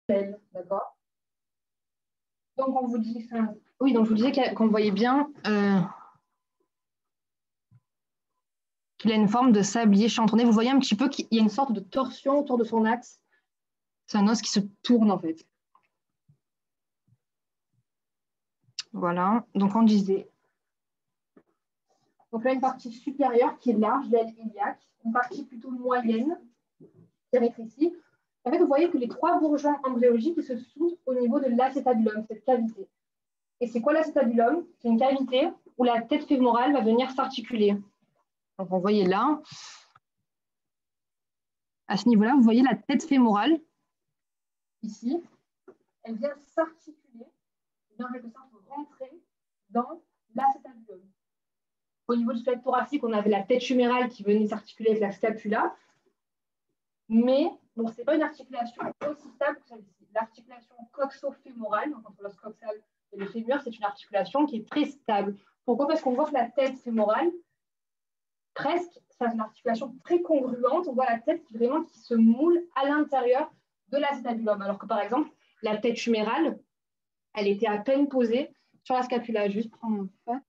d'accord? Donc, on vous dit ça. Oui, donc je vous disais qu'on voyait bien qu'il a une forme de sablier chantonné. Vous voyez un petit peu qu'il y a une sorte de torsion autour de son axe. C'est un os qui se tourne, en fait. Voilà, donc on disait. Donc là, une partie supérieure qui est large, l'aile iliaque, une partie plutôt moyenne, qui est rétrécie. En fait, vous voyez que les trois bourgeons embryologiques ils se soudent au niveau de l'acétabulum, cette cavité. Et c'est quoi l'acétabulum? C'est une cavité où la tête fémorale va venir s'articuler. Donc, vous voyez là, à ce niveau-là, vous voyez la tête fémorale, ici, elle vient s'articuler, vient en quelque sorte rentrer dans l'acétabulum. Au niveau du squelette thoracique, on avait la tête humérale qui venait s'articuler avec la scapula, mais bon, ce n'est pas une articulation aussi stable que celle-ci. L'articulation coxo-fémorale, donc entre l'os coxal et le fémur, c'est une articulation qui est très stable. Pourquoi? Parce qu'on voit que la tête fémorale, presque, c'est une articulation très congruente. On voit la tête qui se moule à l'intérieur de l'acétabulum. Alors que par exemple, la tête humérale, elle était à peine posée sur la scapula. Juste prendre un feu.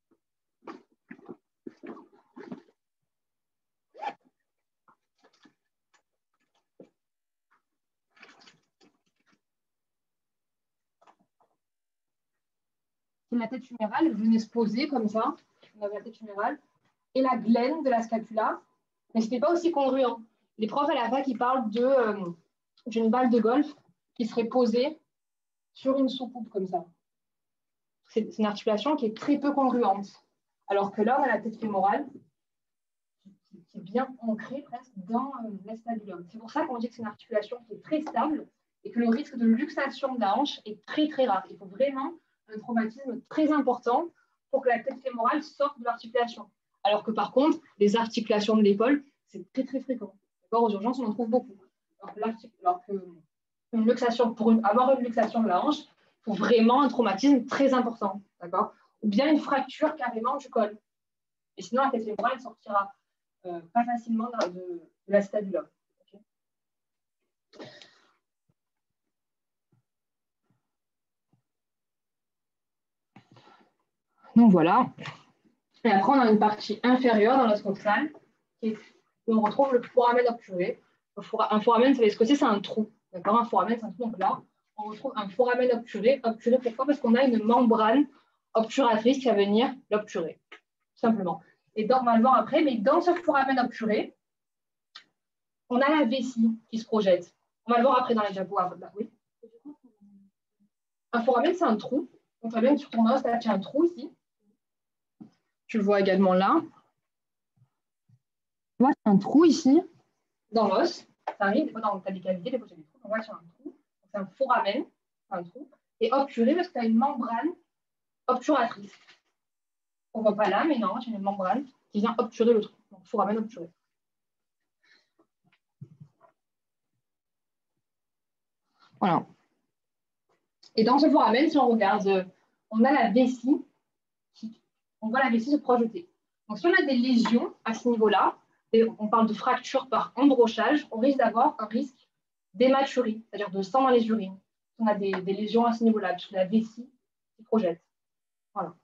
La tête humérale venait se poser comme ça. On avait la tête humérale et la glène de la scapula, mais ce n'était pas aussi congruent. Les profs à la fac, ils parlent d'une balle de golf qui serait posée sur une soucoupe comme ça. C'est une articulation qui est très peu congruente. Alors que là, on a la tête fémorale qui est bien ancrée presque dans l'acétabulum. C'est pour ça qu'on dit que c'est une articulation qui est très stable et que le risque de luxation de la hanche est très très rare. Il faut vraiment un traumatisme très important pour que la tête fémorale sorte de l'articulation. Alors que par contre, les articulations de l'épaule, c'est très très fréquent. Aux urgences, on en trouve beaucoup. Alors qu'une luxation, pour avoir une luxation de la hanche, il faut vraiment un traumatisme très important. Ou bien une fracture carrément du col. Et sinon, la tête fémorale ne sortira pas facilement de l'acétabulum. Okay. Donc voilà. Et après, on a une partie inférieure dans l'os coxal où on retrouve le foramen obturé. Un foramen, vous savez ce que c'est? C'est un trou. D'accord? Un foramen, c'est un trou. Donc là, on retrouve un foramen obturé. Obturé, pourquoi? Parce qu'on a une membrane obturatrice qui va venir l'obturer. Tout simplement. Et normalement, après, mais dans ce foramen obturé, on a la vessie qui se projette. On va le voir après dans les diapos. Oui. Un foramen, c'est un trou. Donc, tu vas bien sur ton os, là, tu as un trou ici. Tu le vois également là. Tu vois, c'est un trou ici, dans l'os. Ça arrive, des fois, tu as des cavités, des fois, tu as des trous. On voit qu'il y a un trou. C'est un foramen, c'est un trou. Et obturé parce que tu as une membrane obturatrice. On ne voit pas là, mais non, j'ai une membrane qui vient obturer le trou. Donc, foramen obturé. Voilà. Et dans ce foramen, si on regarde, on a la vessie. On voit la vessie se projeter. Donc, si on a des lésions à ce niveau-là, et on parle de fracture par embrochage, on risque d'avoir un risque d'hématurie, c'est-à-dire de sang dans les urines. Si on a des lésions à ce niveau-là, parce que la vessie se projette. Voilà.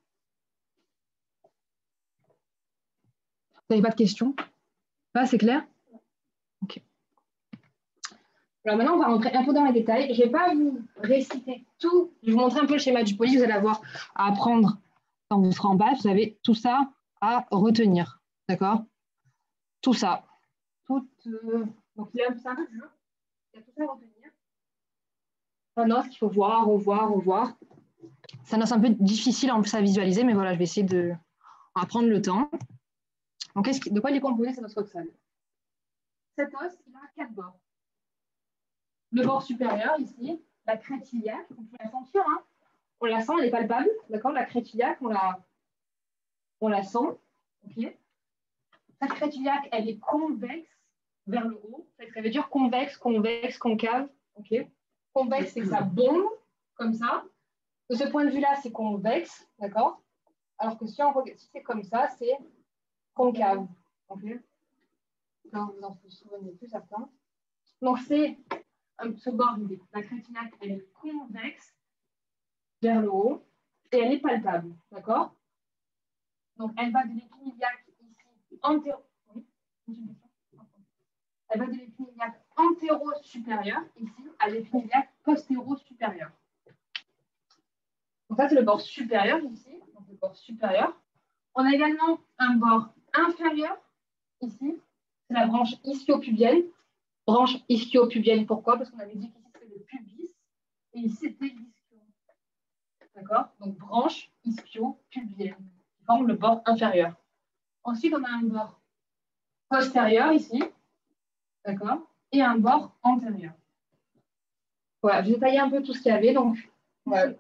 Vous n'avez pas de questions? Là, c'est clair? Ok. Alors maintenant, on va rentrer un peu dans les détails. Je ne vais pas vous réciter tout. Je vais vous montrer un peu le schéma du poly. Vous allez avoir à apprendre quand vous serez en bas. Vous avez tout ça à retenir. D'accord? Tout ça. Donc, c'est un peu dur. Il y a tout ça à retenir. C'est un os qu'il faut voir, revoir. C'est un os un peu difficile en plus à visualiser, mais voilà, je vais essayer de prendre le temps. Donc, de quoi il est composé cet os coxal? Cet os, il a 4 bords. Le bord supérieur, ici, la crête iliaque, on peut la sentir, hein. On la sent, elle est palpable, d'accord? La crête iliaque, on la sent, ok? La crête iliaque, elle est convexe vers le haut. Ça veut dire convexe, concave, ok? Convexe, c'est que ça bombe, comme ça. De ce point de vue-là, c'est convexe, d'accord? Alors que si c'est comme ça, c'est concave, ok? Là, vous en souvenez plus, certains. Donc, c'est ce bord, la crête iliaque, elle est convexe vers le haut et elle est palpable. D'accord? Donc, elle va de l'épine iliaque ici, antéro. Oui. Elle va de l'épine iliaque antéro-supérieure, ici, à l'épine iliaque postéro-supérieure. Donc, ça, c'est le bord supérieur ici. Donc, le bord supérieur. On a également un bord inférieur, ici. C'est la branche ischio-pubienne. Branche ischio-pubienne, pourquoi? Parce qu'on avait dit qu'ici, c'était le pubis. Et ici, c'était l'ischio. D'accord? Donc, branche ischio-pubienne, qui forme le bord inférieur. Ensuite, on a un bord postérieur, ici. D'accord? Et un bord antérieur. Voilà, je vais détailler un peu tout ce qu'il y avait. Donc, voilà.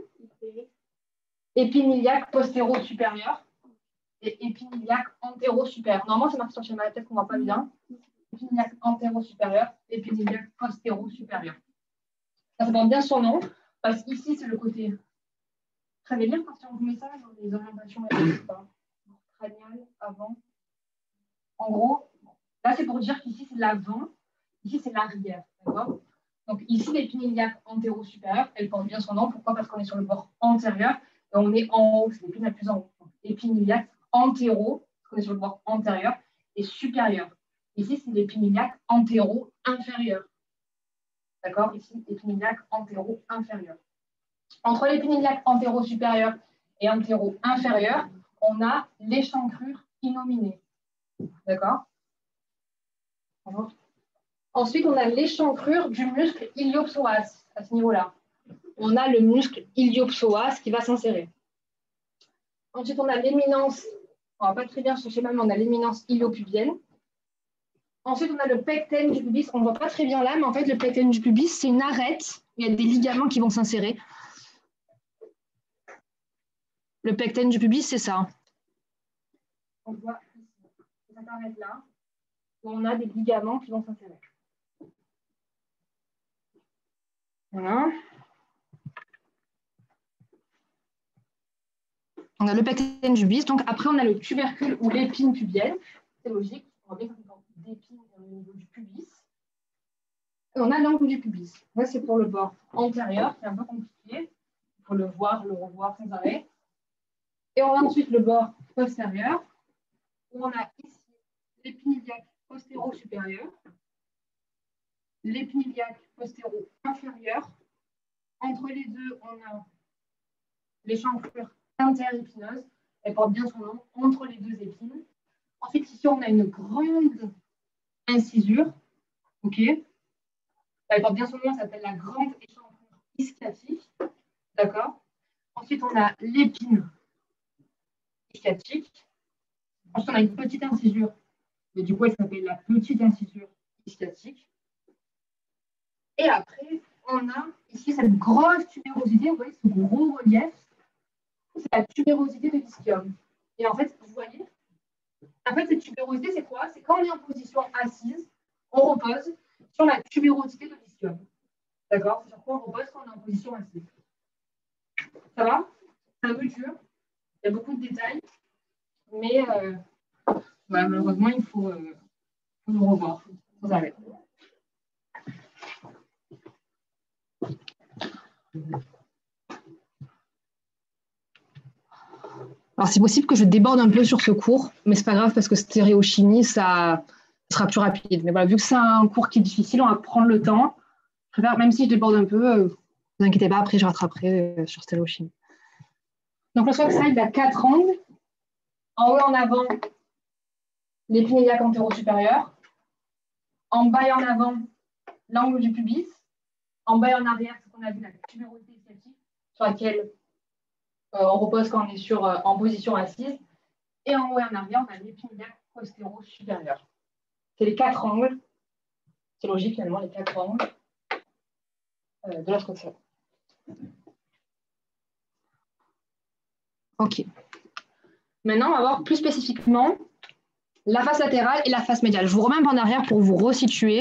Épine iliaque postéro-supérieure et épine iliaque antéro-supérieure. Normalement, c'est marqué sur le schéma, peut-être qu'on ne voit pas bien. Épine iliaque antéro-supérieure, épine iliaque postéro-supérieure. Ça porte bien son nom, parce qu'ici, c'est le côté. Très bien, parce qu'on met ça dans les orientations crâniales avant. En gros, là, c'est pour dire qu'ici, c'est l'avant, ici, c'est l'arrière. D'accord? Donc, ici, l'épine iliaque antéro-supérieure, elle porte bien son nom. Pourquoi? Parce qu'on est sur le bord antérieur et on est en haut. C'est l'épine la plus en haut. Épine iliaque antéro, parce qu'on est sur le bord antérieur, et supérieur. Ici, c'est l'épine iliaque antéro-inférieure. D'accord? Ici, l'épine iliaque antéro-inférieure. Entre l'épine iliaque antéro-supérieure et antéro-inférieure, on a l'échancrure innominée. D'accord? Bonjour. Ensuite, on a l'échancrure du muscle iliopsoas à ce niveau-là. On a le muscle iliopsoas qui va s'insérer. Ensuite, on a l'éminence, on ne va pas très bien ce schéma, mais on a l'éminence iliopubienne. Ensuite, on a le pecten du pubis. On ne voit pas très bien là, mais en fait, le pecten du pubis, c'est une arête. Il y a des ligaments qui vont s'insérer. Le pecten du pubis, c'est ça. On voit ici, cette arête-là, où on a des ligaments qui vont s'insérer. Voilà. On a le pecten du pubis. Donc, après, on a le tubercule ou l'épine pubienne. C'est logique. On voit bien qu'il y a une d'épine au niveau du pubis. Et on a l'angle du pubis. Là, c'est pour le bord antérieur, qui est un peu compliqué. Il faut le voir, le revoir sans arrêt. Et on a ensuite le bord postérieur, où on a ici l'épine iliaque postéro-supérieure, l'épine iliaque postéro-inférieure. Entre les deux, on a l'échancrure interépineuse. Elle porte bien son nom, entre les deux épines. Ensuite, ici, on a une grande incisure. OK. Elle porte bien son nom, ça s'appelle la grande échancrure ischiatique. D'accord. Ensuite, on a l'épine ischiatique. Ensuite, on a une petite incisure. Mais du coup, elle s'appelle la petite incisure ischiatique. Et après, on a ici cette grosse tubérosité. Vous voyez ce gros relief. C'est la tubérosité de l'ischium. Et en fait, vous voyez, en fait, cette tubérosité, c'est quoi? C'est quand on est en position assise, on repose sur la tubérosité de l'ischium. D'accord? C'est sur quoi on repose quand on est en position assise. Ça va? C'est un peu dur. Il y a beaucoup de détails. Mais voilà, malheureusement, il faut nous revoir. Sans arrêt. Alors, c'est possible que je déborde un peu sur ce cours, mais ce n'est pas grave parce que stéréochimie, ça sera plus rapide. Mais voilà, vu que c'est un cours qui est difficile, on va prendre le temps. Je préfère, même si je déborde un peu, ne vous inquiétez pas, après je rattraperai sur stéréochimie. Donc, le soxide, il a 4 angles. En haut et en avant, l'épine iliaque antéro-supérieure. En bas et en avant, l'angle du pubis. En bas et en arrière, ce qu'on a vu, la tubérosité ischiatique, sur laquelle on repose quand on est en position assise. Et en haut et en arrière, on a l'épine iliaque postéro-supérieure. C'est les 4 angles. C'est logique, finalement, les 4 angles de la structure. OK. Maintenant, on va voir plus spécifiquement la face latérale et la face médiale. Je vous remets un peu en arrière pour vous resituer.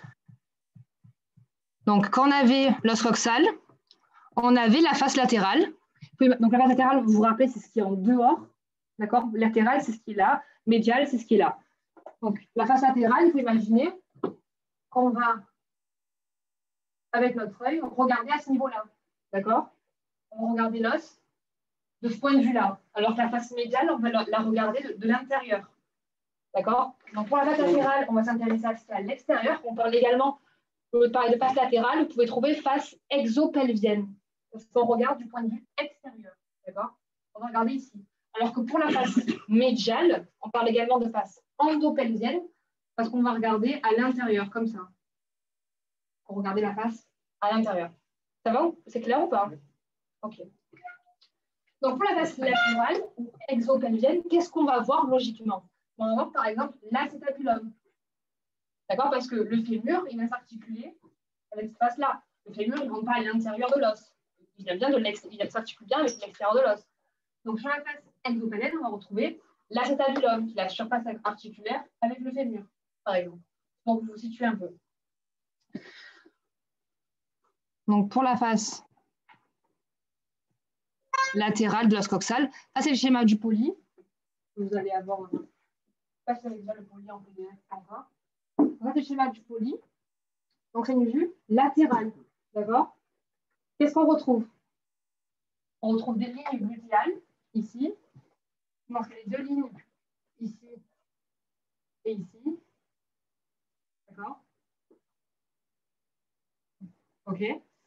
Donc, quand on avait l'os coxal, on avait la face latérale. Donc, la face latérale, vous vous rappelez, c'est ce qui est en dehors. D'accord? Latéral, c'est ce qui est là. Médial, c'est ce qui est là. Donc, la face latérale, il faut imaginer qu'on va avec notre œil, regarder à ce niveau-là. D'accord? On va regarder l'os de ce point de vue-là. Alors que la face médiale, on va la regarder de l'intérieur. D'accord? Donc pour la face latérale, on va s'intéresser à ce qui est à l'extérieur. On parle également, au lieu de parler de face latérale, vous pouvez trouver face exopelvienne. Parce qu'on regarde du point de vue extérieur. D'accord? On va regarder ici. Alors que pour la face médiale, on parle également de face endopelvienne, parce qu'on va regarder à l'intérieur, comme ça. Pour regarder la face à l'intérieur. Ça va? C'est clair ou pas? Ok. Donc pour la face latérale ou exopelvienne, qu'est-ce qu'on va voir logiquement? On va voir par exemple l'acétabulum. D'accord? Parce que le fémur, il va s'articuler avec cette face-là. Le fémur, il ne rentre pas à l'intérieur de l'os. Il s'articule bien avec l'extérieur de l'os. Donc sur la face exopelvienne, on va retrouver l'acétabulum, qui est la surface articulaire avec le fémur, par exemple. Donc vous vous situez un peu. Donc pour la face latérale de l'os coxal, ça c'est le schéma du poli. Vous allez avoir, je ne sais pas si vous avez déjà le poli en PDF encore. Ça c'est le schéma du poli. Donc c'est une vue latérale, d'accord? Qu'est-ce qu'on retrouve? On retrouve des lignes glutéales ici. Donc c'est les deux lignes ici et ici. D'accord? Ok.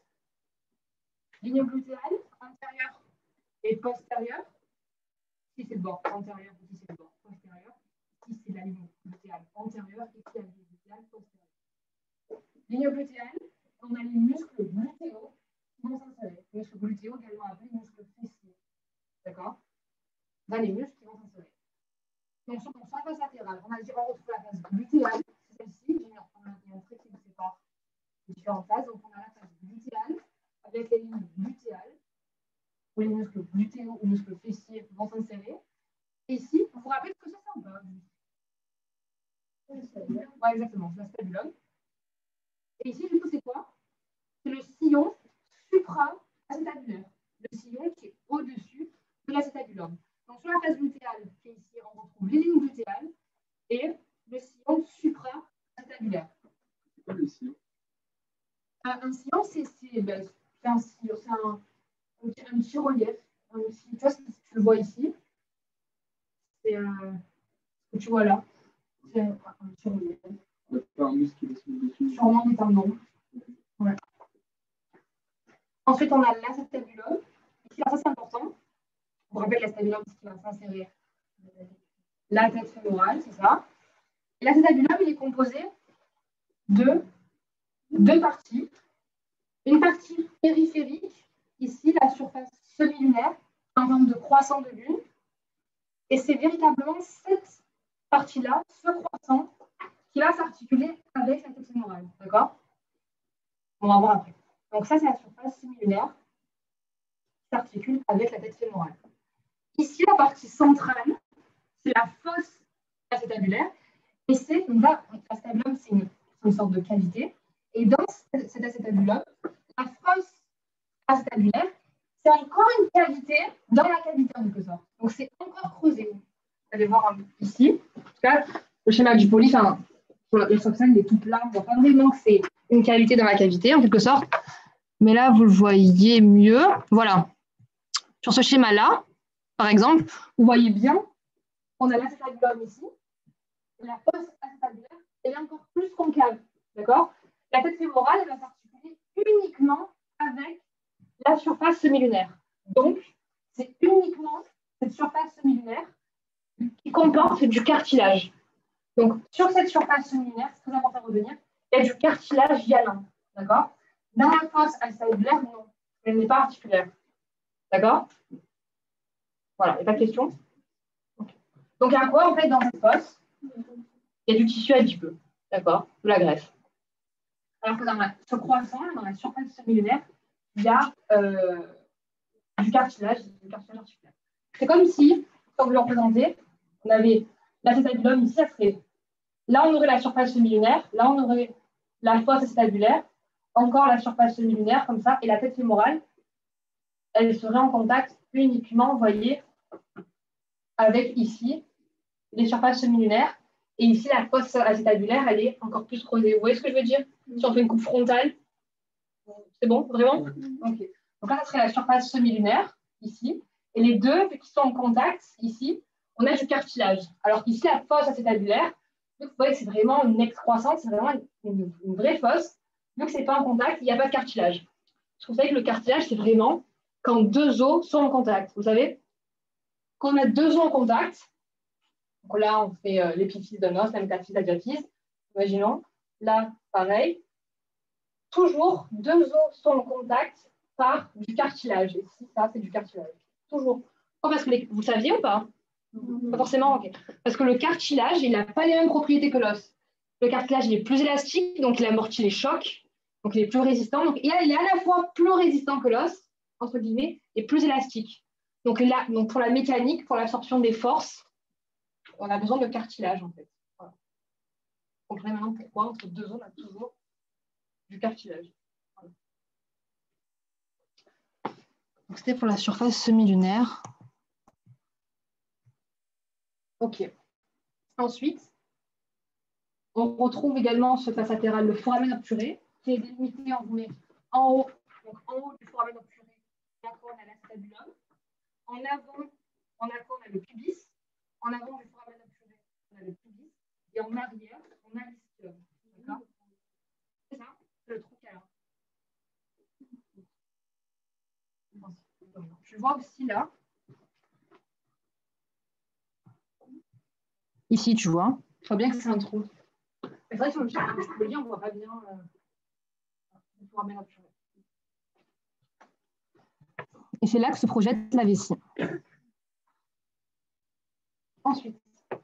Ligne glutéale antérieure et postérieure. Ici c'est le bord antérieur, ici c'est le bord postérieur. Ici c'est la ligne glutéale antérieure, ici la ligne glutéale postérieure. Ligne glutéale, on a les muscles glutéaux qui vont s'insérer. Muscles glutéaux également appelés muscles fessiers. D'accord? On a les muscles qui vont s'insérer. Donc sur la face latérale, on a dit on retrouve la face glutéale, c'est celle-ci. On a un trait qui nous sépare les différentes phases. Donc on a la face glutéale avec les lignes glutéales, où les muscles glutéaux ou muscles fessiers vont s'insérer. Et ici, vous vous rappelez ce que c'est un ouais, exactement, c'est l'acétabulum. Et ici, du coup, c'est quoi? C'est le sillon supra-acétabulaire. Le sillon qui est au-dessus de l'acétabulum. Donc, sur la face glutéale, qui est ici, on retrouve les lignes glutéales et le sillon supra-acétabulaire. C'est quoi le sillon? Un sillon, c'est un sillon, c'est un petit relief. Tu vois, si tu le vois ici, c'est ce que tu vois là. C'est un petit relief. Il n'y a pas un muscle qui va se mettre dessus. Sûrement des tendons. Ouais. Ensuite, on a l'acétabulum. Ça, c'est important. Je vous rappelle l'acétabulum, c'est ce qui va s'insérer. La tête fémorale, c'est ça. L'acétabulum, il est composé de deux parties. Une partie périphérique, ici, la surface semi-lunaire, en forme de croissant de lune. Et c'est véritablement cette partie-là, ce croissant, qui va s'articuler avec la tête fémorale. D'accord? On va voir après. Donc ça, c'est la surface semi-lunaire qui s'articule avec la tête fémorale. Ici, la partie centrale, c'est la fosse acétabulaire. Et c'est, l'acétabulum, c'est une sorte de cavité. Et dans cet acétabulum, la fosse acétabulaire, c'est encore une cavité dans la cavité en quelque sorte. Donc c'est encore creusé. Vous allez voir ici. En tout cas, le schéma du poli, le coxal, il est tout plat. On ne voit pas vraiment que c'est une cavité dans la cavité en quelque sorte. Mais là, vous le voyez mieux. Voilà. Sur ce schéma-là, par exemple, vous voyez bien, on a l'acétabulum ici. La fosse acétabulaire, elle est encore plus concave. D'accord? La tête fémorale, elle va s'articuler uniquement avec la surface semi-lunaire. Donc, c'est uniquement cette surface semi-lunaire qui comporte du cartilage. Donc, sur cette surface semi-lunaire, c'est très important de retenir, il y a du cartilage hyaline. D'accord? Dans la fosse acétabulaire, non. Elle n'est pas articulaire. D'accord? Voilà, il n'y a pas de question? Okay. Donc, il y a quoi, en fait, dans cette fosse? Il y a du tissu adipeux. D'accord? De la graisse. Alors que dans ce croissant, dans la surface semi-lunaire, il y a du cartilage articulaire. C'est comme si, comme vous le représentez, on avait l'acétabulum ici, ça serait. Là, on aurait la surface semi-lunaire, là, on aurait la fosse acétabulaire, encore la surface semi-lunaire, comme ça, et la tête fémorale, elle serait en contact uniquement, vous voyez, avec ici les surfaces semi-lunaires, et ici, la fosse acétabulaire, elle est encore plus creusée. Vous voyez ce que je veux dire? Si on fait une coupe frontale, C'est bon, vraiment? Ok. Donc là, ça serait la surface semi-lunaire, ici. Et les deux, vu qu'ils sont en contact, ici, on a du cartilage. Alors qu'ici, la fosse acétabulaire, vous voyez que c'est vraiment une excroissance, c'est vraiment une vraie fosse. Vu que ce n'est pas en contact, il n'y a pas de cartilage. Parce que vous savez que le cartilage, c'est vraiment quand deux os sont en contact. Vous savez, quand on a deux os en contact, donc là, on fait l'épiphyse d'un os, la métaphyse, la diaphyse. Imaginons, là, pareil. Toujours, deux os sont en contact par du cartilage. Et ici, ça, c'est du cartilage. Toujours. Oh, parce que vous saviez ou pas? Pas forcément, ok. Parce que le cartilage, il n'a pas les mêmes propriétés que l'os. Le cartilage, il est plus élastique, donc il amortit les chocs, donc il est plus résistant. Donc il est à la fois plus résistant que l'os, entre guillemets, et plus élastique. Donc là, donc pour la mécanique, pour l'absorption des forces, on a besoin de cartilage, en fait. Voilà. Vous comprenez maintenant pourquoi entre deux os, on a toujours du cartilage. Voilà. Donc c'était pour la surface semi-lunaire. Ok. Ensuite, on retrouve également sur face latérale le foramen obturé, qui est délimité, on vous met en haut, donc en haut du foramen obturé, on a l'acétabulum. En avant, on a le pubis. En avant du foramen obturé, on a le pubis. Et en arrière, on a l'ischio. D'accord? C'est ça, c'est le trou câlin. Je vois aussi là. Ici, tu vois. Je vois bien que c'est un trou. C'est vrai que sur le lien, on ne voit pas bien le foramen obturé. Et c'est là que se projette la vessie. Ensuite.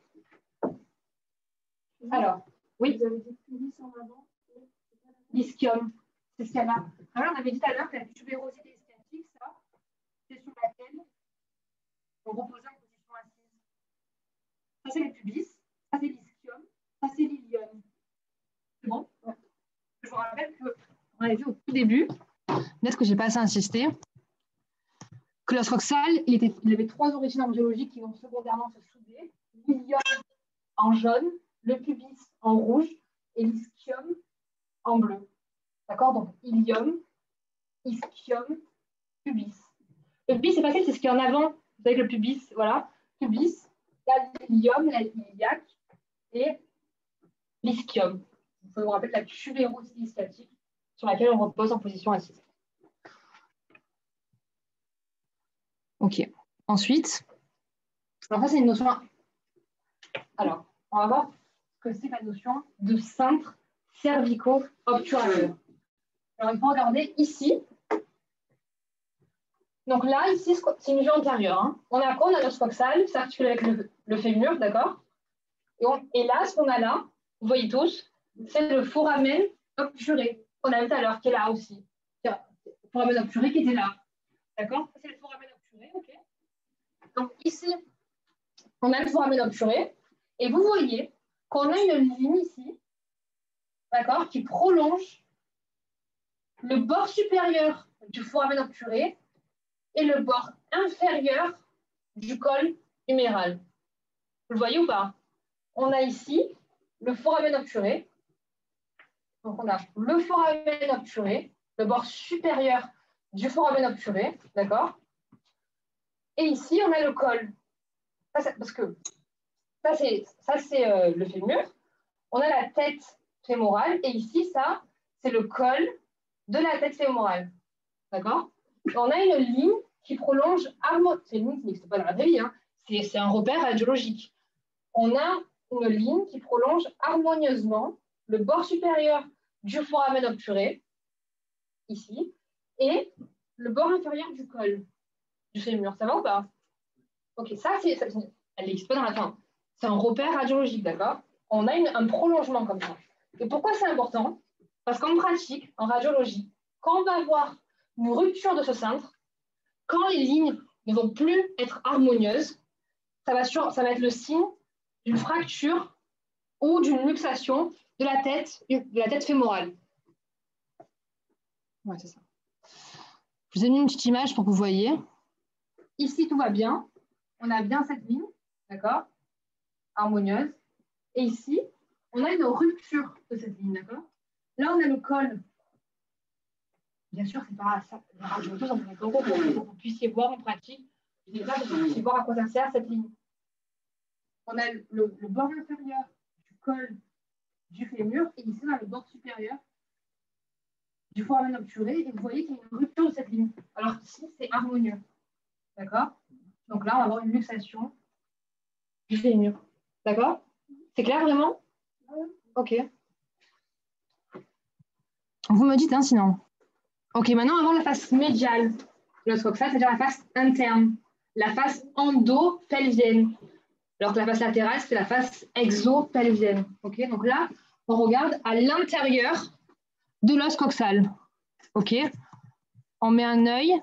Alors, oui. Vous avez dit pubis en avant. L'ischium. C'est ce qu'il y a là. Alors, on avait dit tout à l'heure que la tubérosité sciatique, ça, c'est sur laquelle on reposait en position assise. Ça, c'est le pubis. Ça, c'est l'ischium. Ça, c'est l'ilium. C'est bon? Ouais. Je vous rappelle qu'on avait vu au tout début, peut-être que je n'ai pas assez insisté, que l'os coxal, il avait trois origines embryologiques qui vont secondairement se souder. L'ilium en jaune, le pubis en rouge et l'ischium en bleu. D'accord? Donc, ilium, ischium, pubis. Le pubis, c'est facile, c'est ce qui est en avant. Vous savez que le pubis, voilà, pubis, l'ilium, la iliaque et l'ischium. Il faut vous rappeler la tubérosité sciatique sur laquelle on repose en position assise. Ok. Ensuite, alors ça, c'est une notion. Alors, on va voir ce que c'est la notion de cintre cervico-obturateur. Alors, il faut regarder ici. Donc là, ici, c'est une vue antérieure. Hein. On a quoi? On a l'os coxal, c'est articulé avec le fémur, d'accord? Et là, ce qu'on a là, vous voyez tous, c'est le foramen obturé qu'on a vu tout à l'heure, qui est là aussi. Le foramen obturé qui était là. D'accord? C'est le foramen obturé, ok? Donc ici, on a le foramen obturé. Et vous voyez qu'on a une ligne ici, d'accord, qui prolonge le bord supérieur du foramen obturé et le bord inférieur du col huméral. Vous le voyez ou pas? On a ici le foramen obturé. Donc, on a le foramen obturé, le bord supérieur du foramen obturé, d'accord? Et ici, on a le col. Parce que ça, c'est le fémur. On a la tête fémorale. Et ici, ça, c'est le col de la tête fémorale. D'accord? On a une ligne qui prolonge c'est une ligne qui n'existe pas dans la vraie vie, hein. C'est un repère radiologique. On a une ligne qui prolonge harmonieusement le bord supérieur du foramen obturé, ici, et le bord inférieur du col du fémur. Ça va ou pas? Ok, elle n'existe pas dans la fin. C'est un repère radiologique, d'accord? On a un prolongement comme ça. Et pourquoi c'est important? Parce qu'en pratique, en radiologie, quand on va avoir une rupture de ce cintre, quand les lignes ne vont plus être harmonieuses, ça va être le signe d'une fracture ou d'une luxation de la tête fémorale. Ouais, c'est ça. Je vous ai mis une petite image pour que vous voyez. Ici, tout va bien. On a bien cette ligne, d'accord? Harmonieuse. Et ici, on a une rupture de cette ligne, d'accord? Là, on a le col Bien sûr, c'est pas ça. Je veux tous en pour que vous puissiez voir en pratique. Je dis ça pour que vous puissiez voir à quoi ça sert cette ligne. On a le bord inférieur du col du fémur et ici on a le bord supérieur du foramen obturé et vous voyez qu'il y a une rupture de cette ligne. Alors ici, c'est harmonieux. D'accord? Donc là, on va avoir une luxation du fémur. D'accord? C'est clair vraiment? Ok. Vous me dites, hein, sinon. Ok, maintenant, on va voir la face médiale de l'os coxal, c'est-à-dire la face interne, la face endo-pelvienne. Alors que la face latérale, c'est la face exo-pelvienne. Ok, donc là, on regarde à l'intérieur de l'os coxal. Ok, on met un œil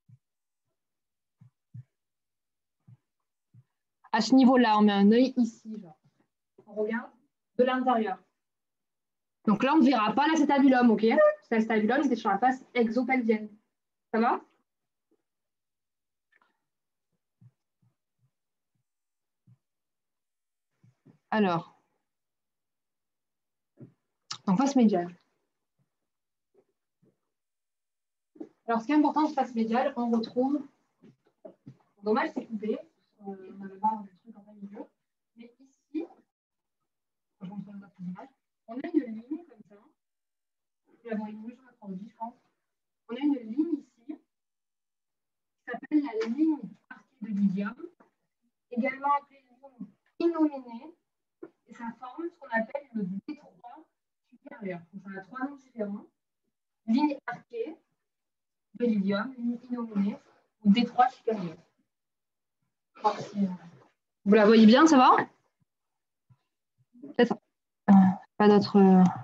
à ce niveau-là, on met un œil ici. Genre. On regarde de l'intérieur. Donc là, on ne verra pas l'acétabulum, ok? L'acétabulum, c'est sur la face exopelvienne. Ça va? Alors, en face médiale. Alors, ce qui est important en face médiale, on retrouve. Dommage, c'est coupé. On avait voir des trucs en plein milieu. Mais ici, je vous montre une autre image. On a une ligne comme ça. Je vais avoir une image sur la produit, je pense. On a une ligne ici qui s'appelle la ligne arquée de Lydium, également appelée ligne innominée. Et ça forme ce qu'on appelle le détroit supérieur. Donc, ça a trois noms différents. Ligne arquée de Lydium, ligne innominée ou détroit supérieur. Vous la voyez bien, ça va? C'est ça. Pas d'autre.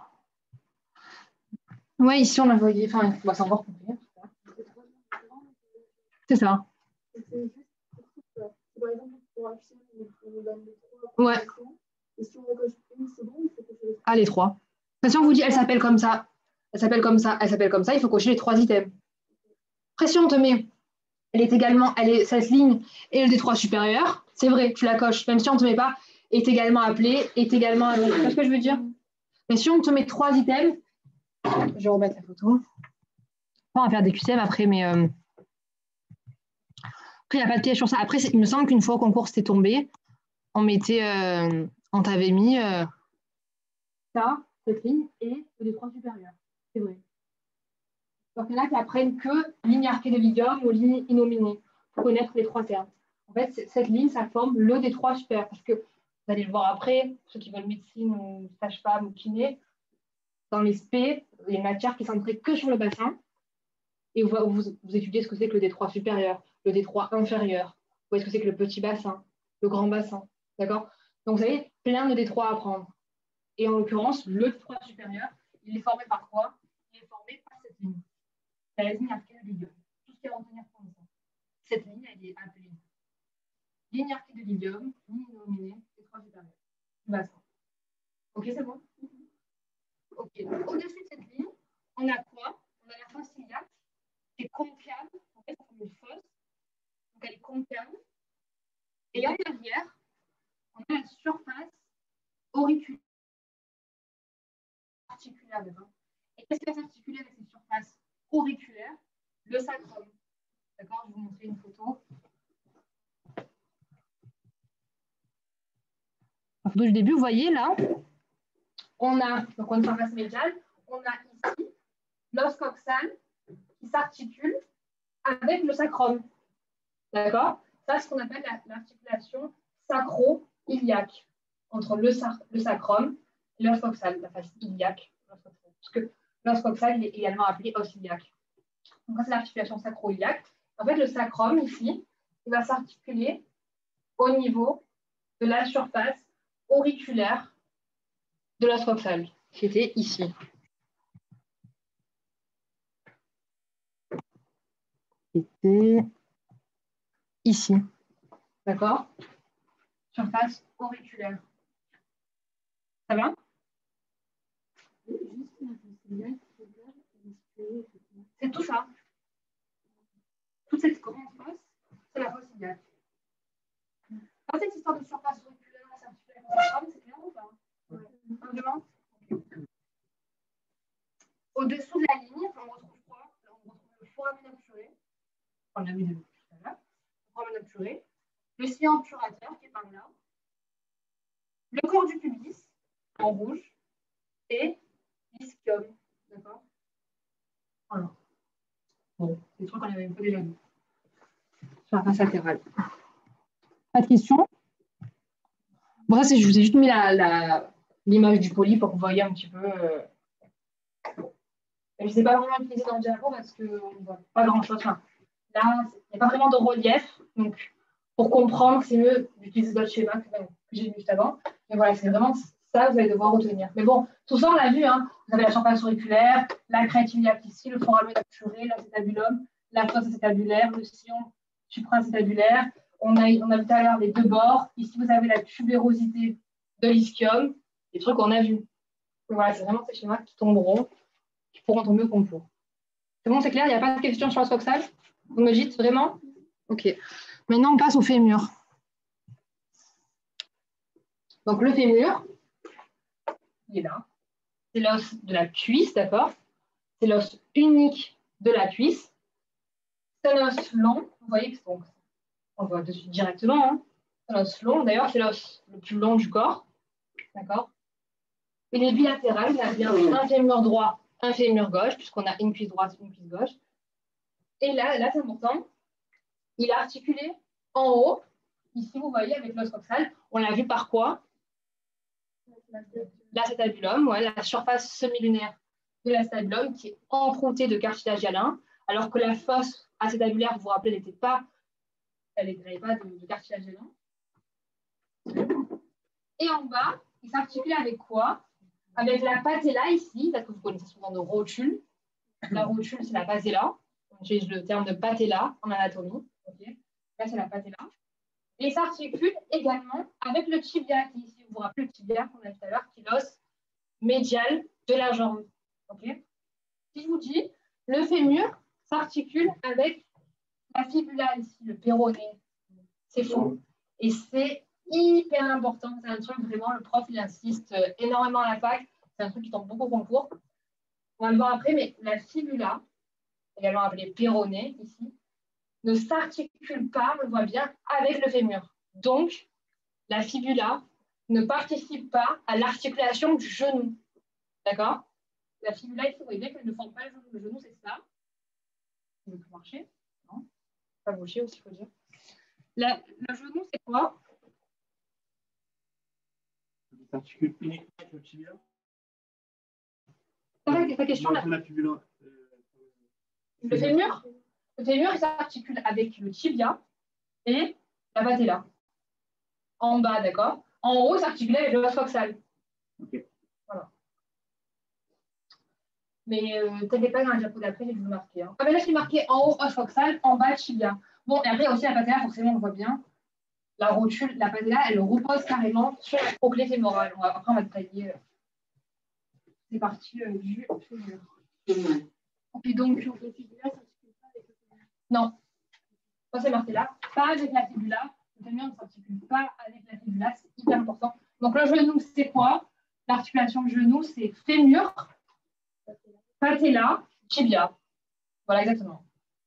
Ouais, ici on la voyait. Enfin, c'est encore coupé. C'est ça. Ouais. Ah, les trois. De toute façon, on vous dit, elle s'appelle comme ça. Elle s'appelle comme ça. Elle s'appelle comme ça. Il faut cocher les trois items. Pression, on te met. Cette ligne et le détroit supérieur. C'est vrai, tu la coches. Même si on ne te met pas, est également appelé, est également appelé. Tu vois ce que je veux dire? Mais si on te met trois items, je vais remettre la photo. On va faire des QCM après, mais après, il n'y a pas de piège sur ça. Après, il me semble qu'une fois au concours c'était tombé, on t'avait mis ça, cette ligne, et le détroit supérieur. C'est vrai. Donc, il y en a qui apprennent que ligne arquée de Lydium ou ligne innominée pour connaître les trois termes. En fait, cette ligne, ça forme le détroit supérieur. Parce que vous allez le voir après, ceux qui veulent médecine ou sage-femme ou kiné, dans les SP, il y a une matière qui est centrée que sur le bassin. Et vous étudiez ce que c'est que le détroit supérieur, le détroit inférieur. Vous voyez ce que c'est que le petit bassin, le grand bassin. D'accord? Donc, vous avez plein de détroits à apprendre. Et en l'occurrence, le détroit supérieur, il est formé par quoi? Il est formé par cette ligne. C'est la ligne arquée de Lydium. Tout ce qui est à retenir pour ça. Cette ligne, elle est appelée ligne arquée de Lydium, ligne innominée, détroit supérieur. Du bassin. Ok, c'est bon? Ok. Au-dessus de cette ligne, on a quoi? On a la fosse iliaque qui est concave. En fait, ça forme une fosse. Donc, elle est concave. Et en arrière, on a la surface auriculaire. Articulaire dedans. Et qu'est-ce qui va s'articuler avec cette surface auriculaire? Le sacrum. D'accord? Je vais vous montrer une photo. La photo du début, vous voyez là, on a, donc on est sur la face médiale, on a ici l'os coxal qui s'articule avec le sacrum. D'accord? Ça, c'est ce qu'on appelle l'articulation sacro-iliaque entre le sacrum et l'os coxal, la face iliaque. Parce que l'os coxal est également appelé os iliaque. Donc, ça, c'est l'articulation sacro-iliaque. En fait, le sacrum, ici, il va s'articuler au niveau de la surface auriculaire de l'os coxal, qui était ici. C'était ici. D'accord? Surface auriculaire. Ça va? C'est tout ça. Toute cette grande fosse, c'est la fosse iliaque. Dans cette histoire de surface auriculaire, c'est clair ou pas? Ouais. Au-dessous de la ligne, on retrouve quoi? On foramen obturé, on l'a vu tout à l'heure, le foramen obturé, le sillon obturateur qui est par là, le corps du pubis en rouge et l'ischio. D'accord? Voilà. Bon, c'est des trucs qu'on avait un peu déjà vu. Sur la face latérale. Pas de questions? Bon, ça, je vous ai juste mis l'image du polype pour que vous voyez un petit peu. Je ne sais pas vraiment utiliser dans le diapo parce qu'on ne voit pas grand-chose. Enfin, là, il n'y a pas vraiment de relief. Donc, pour comprendre, c'est mieux d'utiliser d'autres schémas que j'ai vu juste avant. Mais voilà, c'est vraiment ça que vous allez devoir retenir. Mais bon, tout ça, on l'a vu. Hein. Vous avez la surface auriculaire, la crête iliaque ici, le foramen obturé, l'acétabulum, la fosse acétabulaire, le sillon supraacétabulaire. On a vu tout à l'heure les deux bords. Ici, vous avez la tubérosité de l'ischio. Les trucs qu'on a vus. Voilà, c'est vraiment ces schémas qui tomberont, qui pourront tomber au concours. C'est bon, c'est clair? Il n'y a pas de questions sur la coxale? Vous me dites vraiment? Ok. Maintenant, on passe au fémur. Donc, le fémur, il est là. C'est l'os de la cuisse, d'accord? C'est l'os unique de la cuisse. C'est un os long. Vous voyez que on le voit dessus directement. Hein. C'est un os long. D'ailleurs, c'est l'os le plus long du corps. D'accord? Il est bilatéral. Il a bien un fémur droit, un fémur gauche, puisqu'on a une cuisse droite, une cuisse gauche. Et là c'est important. Il est articulé en haut. Ici, vous voyez, avec l'os coxal. On l'a vu par quoi? L'acétabulum, ouais, la surface semi-lunaire de l'acétabulum qui est encroûtée de cartilage hyalin, alors que la fosse acétabulaire, vous vous rappelez, elle n'avait pas de cartilage hyalin. Et en bas, il s'articule avec quoi? Avec la patella ici, parce que vous connaissez souvent de rotule. La rotule, c'est la patella. On utilise le terme de patella en anatomie. Okay. Là, c'est la patella. Et s'articule également avec le tibia, qui ici, vous vous rappelez le tibia qu'on a vu tout à l'heure, qui est l'os médial de la jambe. Okay. Si je vous dis, le fémur s'articule avec la fibula ici, le péroné. C'est faux. Et c'est hyper important. C'est un truc vraiment, le prof, il insiste énormément à la fac. C'est un truc qui tombe beaucoup au concours. On va le voir après, mais la fibula, également appelée péroné ici, ne s'articule pas, on le voit bien, avec le fémur. Donc, la fibula ne participe pas à l'articulation du genou. D'accord? La fibula, ici, vous voyez bien qu'elle ne forme pas le genou. Le genou, c'est ça. Il ne peut plus marcher. Non. Pas gaucher aussi, il faut dire. Le genou, c'est quoi? Il s'articule uniquement avec le tibia. Ta question là. La fibula. Le fémur, il s'articule avec le tibia et la patella. En bas, d'accord? En haut, il s'articule avec le os coxal. Ok. Voilà. Mais t'inquiète pas, dans la diapo d'après, j'ai dû le marquer. Hein. Ah, mais là, j'ai marqué en haut, os coxal, en bas, tibia. Bon, et après, aussi la patella, forcément, on le voit bien. La rotule, la patella, elle repose carrément sur la proclée fémorale. Après, on va détailler ces parties du fémur. Et donc, le fibula, ça ne s'articule pas avec le fémur. Non. Ça, c'est marqué là. Pas avec la fibula. Le fémur ne s'articule pas avec la fibula. C'est hyper important. Donc, le genou, c'est quoi? L'articulation du genou, c'est fémur, patella, tibia. Voilà, exactement.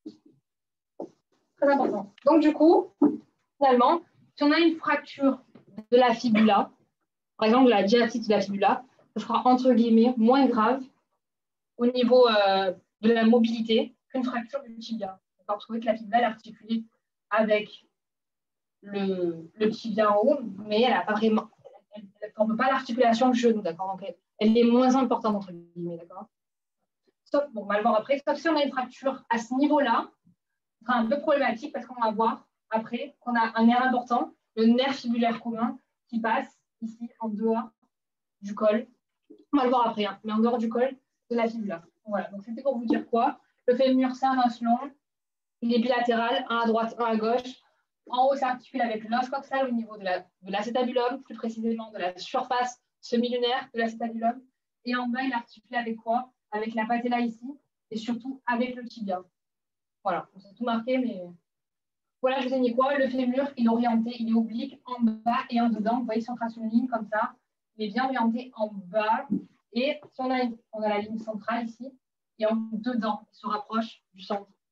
Très important. Donc, du coup, finalement, si on a une fracture de la fibula, par exemple de la diatite de la fibula, ce sera entre guillemets moins grave au niveau de la mobilité qu'une fracture du tibia. Vous trouvez que la fibula est articulée avec le tibia en haut, mais elle ne forme pas l'articulation du genou, d'accord? Donc, elle est moins importante, entre guillemets, d'accord? Sauf, bon, on va le voir après, sauf si on a une fracture à ce niveau-là, ce sera un peu problématique parce qu'on va voir après qu'on a un nerf important, le nerf fibulaire commun, qui passe ici en dehors du col. On va le voir après, hein, mais en dehors du col de la fibula. Voilà, donc c'était pour vous dire quoi? Le fémur, c'est un os long, il est bilatéral, un à droite, un à gauche. En haut, ça articule avec l'os coxal au niveau de l'acétabulum, plus précisément de la surface semi-lunaire de l'acétabulum. Et en bas, il articule avec quoi? Avec la patella ici, et surtout avec le tibia. Voilà, c'est tout marqué, mais voilà, je vous ai mis quoi? Le fémur, il est orienté, il est oblique en bas et en dedans. Vous voyez, si on trace une ligne comme ça, il est bien orienté en bas. Et si on a la ligne centrale ici, et en dedans, il se rapproche du centre.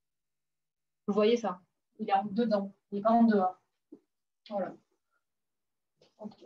Vous voyez ça? Il est en dedans, il n'est pas en dehors. Voilà. Okay.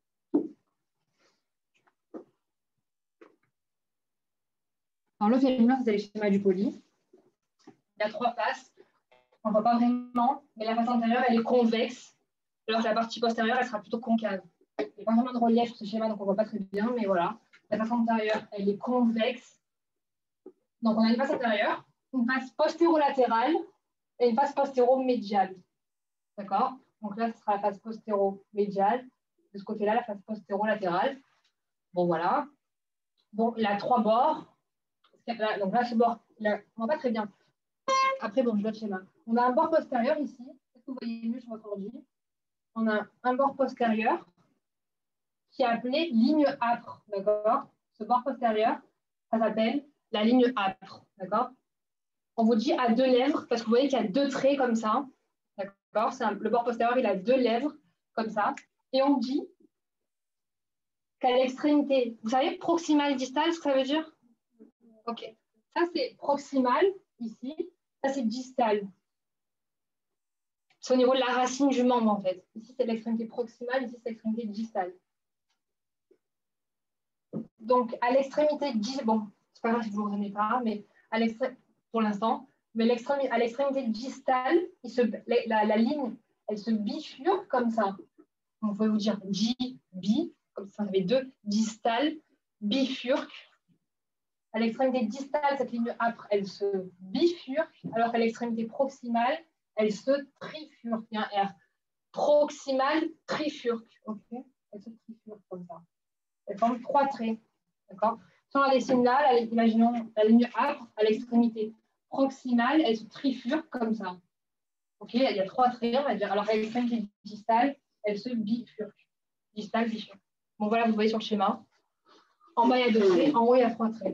Alors, le fémur, c'est le schéma du poly. Il y a 3 faces. On ne voit pas vraiment, mais la face antérieure, elle est convexe, alors que la partie postérieure, elle sera plutôt concave. Il n'y a pas vraiment de relief sur ce schéma, donc on ne voit pas très bien, mais voilà. La face antérieure, elle est convexe. Donc, on a une face antérieure, une face postérolatérale et une face postéromédiale. D'accord? Donc là, ce sera la face postéromédiale. De ce côté-là, la face postérolatérale. Bon, voilà. Bon, il a 3 bords. Donc là, ce bord, on ne voit pas très bien. Après, bon, je vois le schéma. On a un bord postérieur ici. Est-ce que vous voyez mieux sur votre ordi? On a un bord postérieur qui est appelé ligne âpre. D'accord? Ce bord postérieur, ça s'appelle la ligne âpre. D'accord? On vous dit à 2 lèvres, parce que vous voyez qu'il y a 2 traits comme ça. D'accord? Le bord postérieur, il a 2 lèvres, comme ça. Et on dit qu'à l'extrémité, vous savez, proximal, distal, ce que ça veut dire? Ok. Ça, c'est proximal, ici. Ça, c'est distal. C'est au niveau de la racine du membre, en fait. Ici, c'est l'extrémité proximale, ici, c'est l'extrémité distale. Donc, à l'extrémité distale, bon, c'est pas grave si vous ne le retenez pas, mais pour l'instant, mais à l'extrémité distale, la ligne, elle se bifurque comme ça. On peut vous dire bi, comme ça, ça fait 2, distal, bifurque. À l'extrémité distale, cette ligne âpre, elle se bifurque, alors qu'à l'extrémité proximale, elle se trifurque. Il y a un R. Proximale, trifurque. Okay, elle se trifurque comme ça. Elle forme 3 traits. D'accord? Si on la dessine là, imaginons la ligne âpre à l'extrémité proximale, elle se trifurque comme ça. Ok, il y a 3 traits, on va dire. Alors qu'à l'extrémité distale, elle se bifurque. Distale, bifurque. Bon, voilà, vous voyez sur le schéma. En bas, il y a 2 traits. En haut, il y a 3 traits.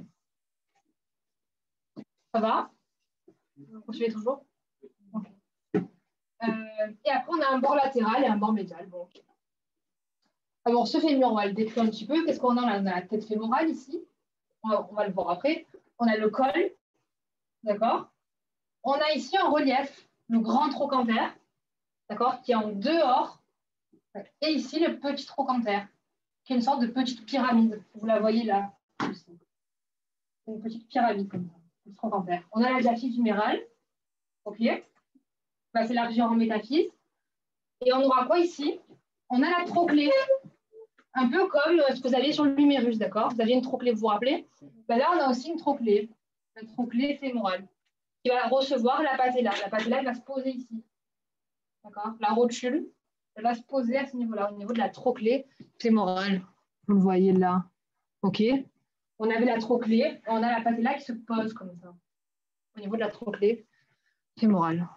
Ça va? Vous suivez toujours? Okay. Et après, on a un bord latéral et un bord médial. Bon, okay. Alors, ce fémur, on va le décrire un petit peu. Qu'est-ce qu'on a là? On a la tête fémorale ici. On va le voir après. On a le col. D'accord? On a ici en relief le grand trochanter, d'accord, qui est en dehors. Et ici, le petit trochanter, qui est une sorte de petite pyramide. Vous la voyez là. Aussi. Une petite pyramide comme ça. Le trochanter. On a la diaphyse humérale. OK? Va s'élargir en métaphyse. Et on aura quoi ici? On a la trochlée. Un peu comme ce que vous aviez sur le numérus, d'accord? Vous aviez une trochlée, vous vous rappelez? Ben là, on a aussi une trochlée. La trochlée fémorale. Qui va recevoir la patella. La patella, elle va se poser ici. D'accord? La rotule, elle va se poser à ce niveau-là, au niveau de la trochlée fémorale. Vous le voyez là. OK? On avait la trochlée, on a la patella qui se pose comme ça, au niveau de la trochlée fémorale.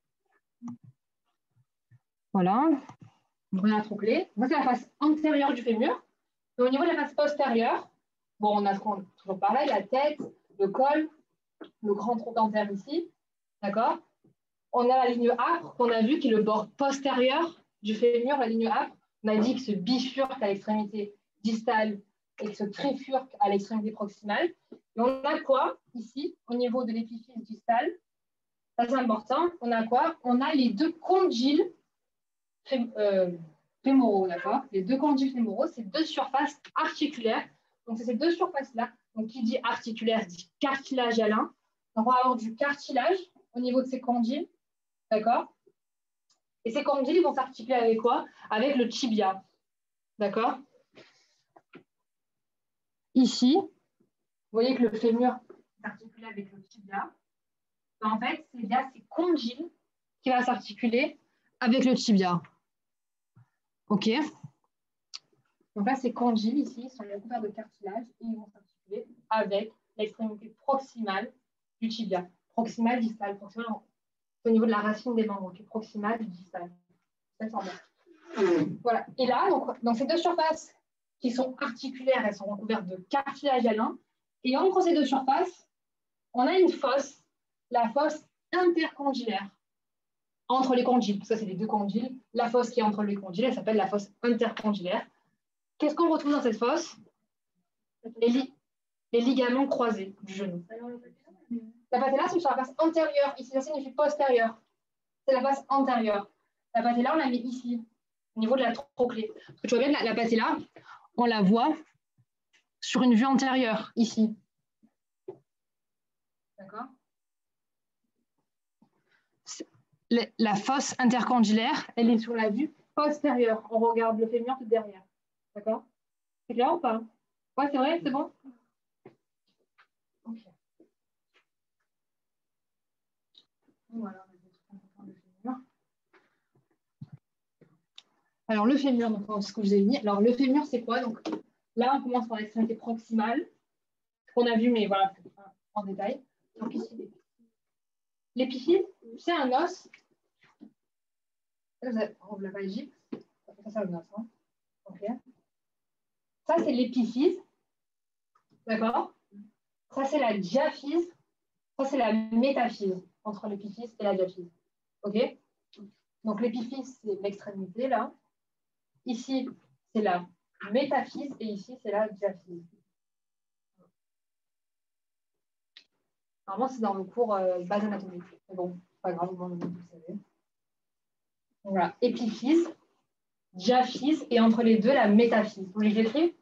Voilà. On a la trochlée. Ça, c'est la face antérieure du fémur. Et au niveau de la face postérieure, bon, on a toujours pareil, la tête, le col, le grand trochanter ici. D'accord? On a la ligne âpre qu'on a vu qui est le bord postérieur du fémur, la ligne âpre. On a dit que se bifurque à l'extrémité distale et que se trifurque à l'extrémité proximale. Et on a quoi ici, au niveau de l'épiphyse distale? Ça, c'est important. On a quoi? On a les 2 condyles fémoraux, d'accord? Les 2 condyles fémoraux, c'est 2 surfaces articulaires. Donc, c'est ces 2 surfaces-là. Donc, qui dit articulaire dit cartilage hялin. Donc, on va avoir du cartilage au niveau de ces condyles. D'accord? Et ces condyles vont s'articuler avec quoi? Avec le tibia. D'accord? Ici, vous voyez que le fémur s'articule avec le tibia. En fait, c'est bien ces condyles qui vont s'articuler avec le tibia. OK? Donc là, ces condyles ici sont recouverts de cartilage et ils vont s'articuler avec l'extrémité proximale du tibia. Proximale, distale. Proximale, au niveau de la racine des membres, okay, proximale et distale. Voilà. Et là, donc, dans ces 2 surfaces qui sont articulaires, elles sont recouvertes de cartilage hялin. Et entre ces 2 surfaces, on a une fosse, la fosse intercondylaire. Entre les condyles, ça c'est les 2 condyles. La fosse qui est entre les condyles, elle s'appelle la fosse intercondylaire. Qu'est-ce qu'on retrouve dans cette fosse? Les ligaments croisés du genou. La patella, c'est sur la face antérieure. Ici, ça signifie postérieure. c'est la face antérieure. La patella, on la met ici, au niveau de la trochlée. Parce que tu vois bien, la patella, on la voit sur une vue antérieure, ici. D'accord? La fosse intercondylaire, elle est sur la vue postérieure. On regarde le fémur tout derrière. D'accord? C'est clair ou pas? Ouais, c'est vrai, c'est bon? Ok. Voilà, le fémur. Alors, le fémur, donc, ce que je vous ai dit. Alors, le fémur, c'est quoi? Donc, là, on commence par l'extrémité proximale, qu'on a vu, mais voilà, en détail. Donc, ici, l'épiphyse, c'est un os. On ne l'a pas Égypte. Ça, c'est un os. Hein. Okay. Ça, c'est l'épiphyse. D'accord? Ça, c'est la diaphyse. Ça, c'est la métaphyse entre l'épiphyse et la diaphyse. OK? Donc, l'épiphyse, c'est l'extrémité, là. Ici, c'est la métaphyse et ici, c'est la diaphyse. Normalement, c'est dans le cours base anatomique. Mais bon, pas grave, vous savez. Voilà, épiphyse, diaphyse et entre les deux, la métaphyse. Vous voulez que j'écrive?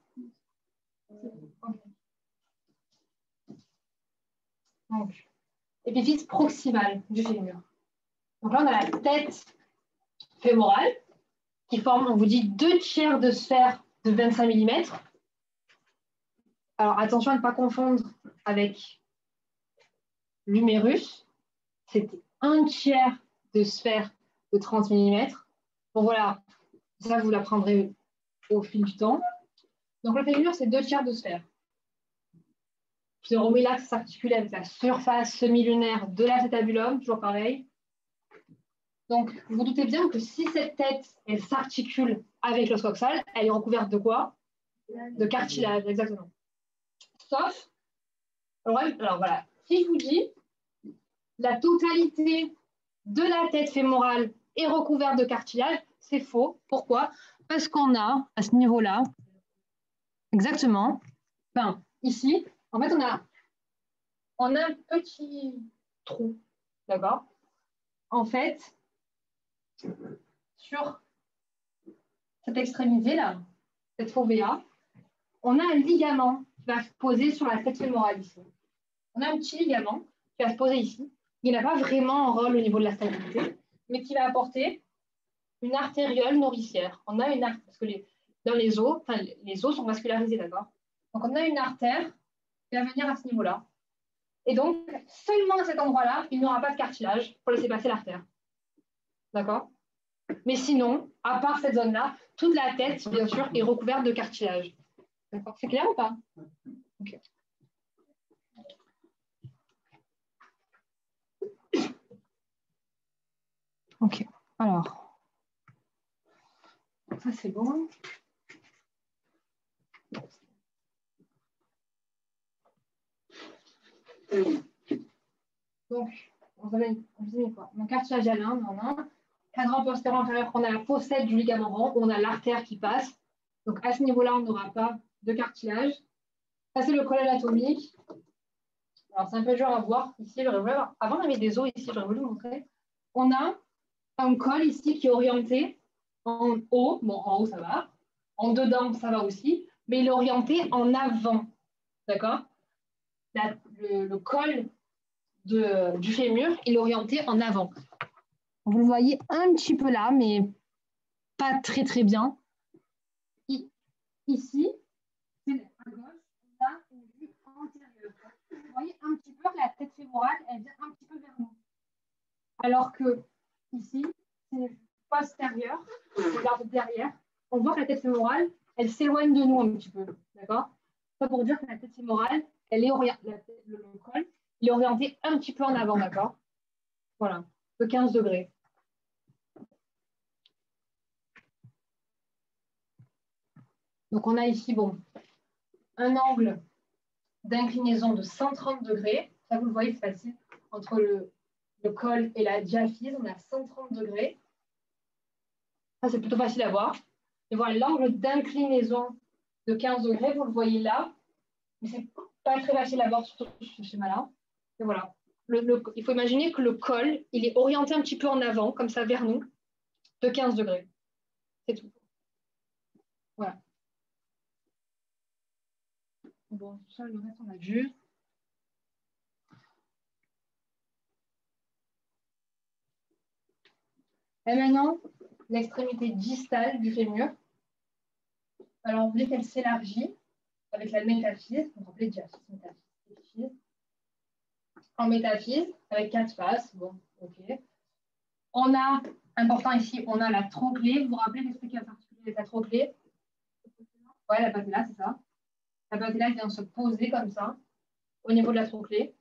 Donc, épiphyse proximale du fémur. Donc là, on a la tête fémorale qui forme, on vous dit, 2/3 de sphère de 25 mm. Alors, attention à ne pas confondre avec l'humérus. C'était 1/3 de sphère de 30 mm. Bon, voilà, ça, vous l'apprendrez au fil du temps. Donc, le fémur, c'est 2/3 de sphère. Je remets l'axe s'articule avec la surface semi-lunaire de l'acétabulum, toujours pareil. Donc, vous vous doutez bien que si cette tête, elle s'articule avec l'os coxal, elle est recouverte de quoi? De cartilage, exactement. Sauf, alors voilà, si je vous dis la totalité de la tête fémorale est recouverte de cartilage, c'est faux. Pourquoi? Parce qu'on a, à ce niveau-là, exactement, enfin, ici, en fait, on a un petit trou, d'accord? En fait, sur cette extrémité-là, cette fovea, on a un ligament qui va se poser sur la tête fémorale ici. On a un petit ligament qui va se poser ici. Il n'a pas vraiment un rôle au niveau de la stabilité, mais qui va apporter une artériole nourricière. On a une parce que dans les os, enfin, les os sont vascularisés, d'accord? Donc, on a une artère qui va venir à ce niveau-là. Et donc, seulement à cet endroit-là, il n'aura pas de cartilage pour laisser passer l'artère. D'accord? Mais sinon, à part cette zone-là, toute la tête, bien sûr, est recouverte de cartilage. D'accord? C'est clair ou pas? Ok. Ok. Alors, ça c'est bon. Donc, on faisait quoi? Mon cartilage à l'un, cadran postérieur inférieur, on a la fossette du ligament rond, on a l'artère qui passe. Donc, à ce niveau-là, on n'aura pas de cartilage. Ça, c'est le col anatomique. Alors, c'est un peu dur à voir. Ici, avant, on avait des os ici, j'aurais voulu vous montrer. On a un col ici qui est orienté en haut. Bon, en haut, ça va. En dedans, ça va aussi. Mais il est orienté en avant. D'accord? Le col du fémur, il est orienté en avant. Vous le voyez un petit peu là, mais pas très, très bien. Ici, à gauche, on a une vue antérieure. Vous voyez un petit peu que la tête fémorale, elle vient un petit peu vers nous. Alors que ici, c'est postérieur, on regarde derrière, on voit que la tête fémorale, elle s'éloigne de nous un petit peu. D'accord? Ça pour dire que la tête fémorale, elle est le col, il est orienté un petit peu en avant, d'accord? Voilà, de 15 degrés. Donc, on a ici, bon, un angle d'inclinaison de 130 degrés. Ça, vous le voyez, c'est facile. Entre le col et la diaphyse, on a 130 degrés. Ça, c'est plutôt facile à voir. Et voilà, l'angle d'inclinaison de 15 degrés, vous le voyez là. Mais c'est pas très facile à voir sur ce schéma-là. Et voilà. il faut imaginer que le col, il est orienté un petit peu en avant, comme ça, vers nous, de 15 degrés. C'est tout. Voilà. Bon, ça, le reste, on a vu. Et maintenant, l'extrémité distale du fémur. Alors, on voulait qu'elle s'élargit avec la métaphyse. On rappelait diaphyse, métaphyse. En métaphyse, avec 4 faces. Bon, ok. On a, important ici, on a la trochlée. Vous vous rappelez d'expliquer la particularité de la trochlée? Ouais, la patella, c'est ça. La patella vient se poser comme ça, au niveau de la trochlée.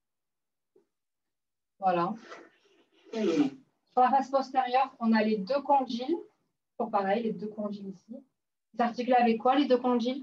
Voilà. Sur la face postérieure, on a les deux condyles. Pour pareil, les deux condyles ici. C'est articulé avec quoi, les deux condyles?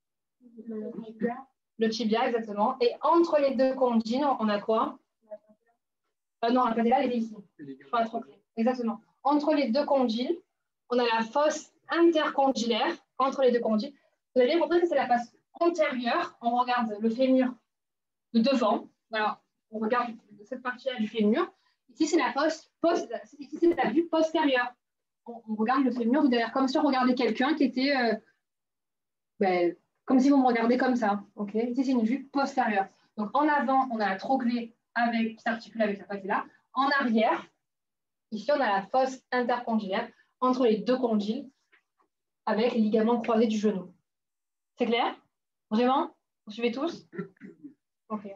Le tibia, exactement. Et entre les deux condyles, on a quoi? Non, la patella, elle est ici. Sur la trochlée. Exactement. Entre les deux condyles, on a la fosse intercondylaire. Entre les deux condyles. Vous allez montrer que c'est la face antérieure. On regarde le fémur de devant. Voilà. On regarde cette partie-là du fémur. Ici, c'est la fosse ici, c'est la vue postérieure. On regarde le fémur de derrière, comme si on regardait quelqu'un qui était comme si vous me regardez comme ça. Okay, ici, c'est une vue postérieure. Donc, en avant, on a la trochlée qui s'articule avec la patella. En arrière, ici, on a la fosse intercondylaire entre les deux condyles avec les ligaments croisés du genou. C'est clair? Vraiment? Vous suivez tous? Ok.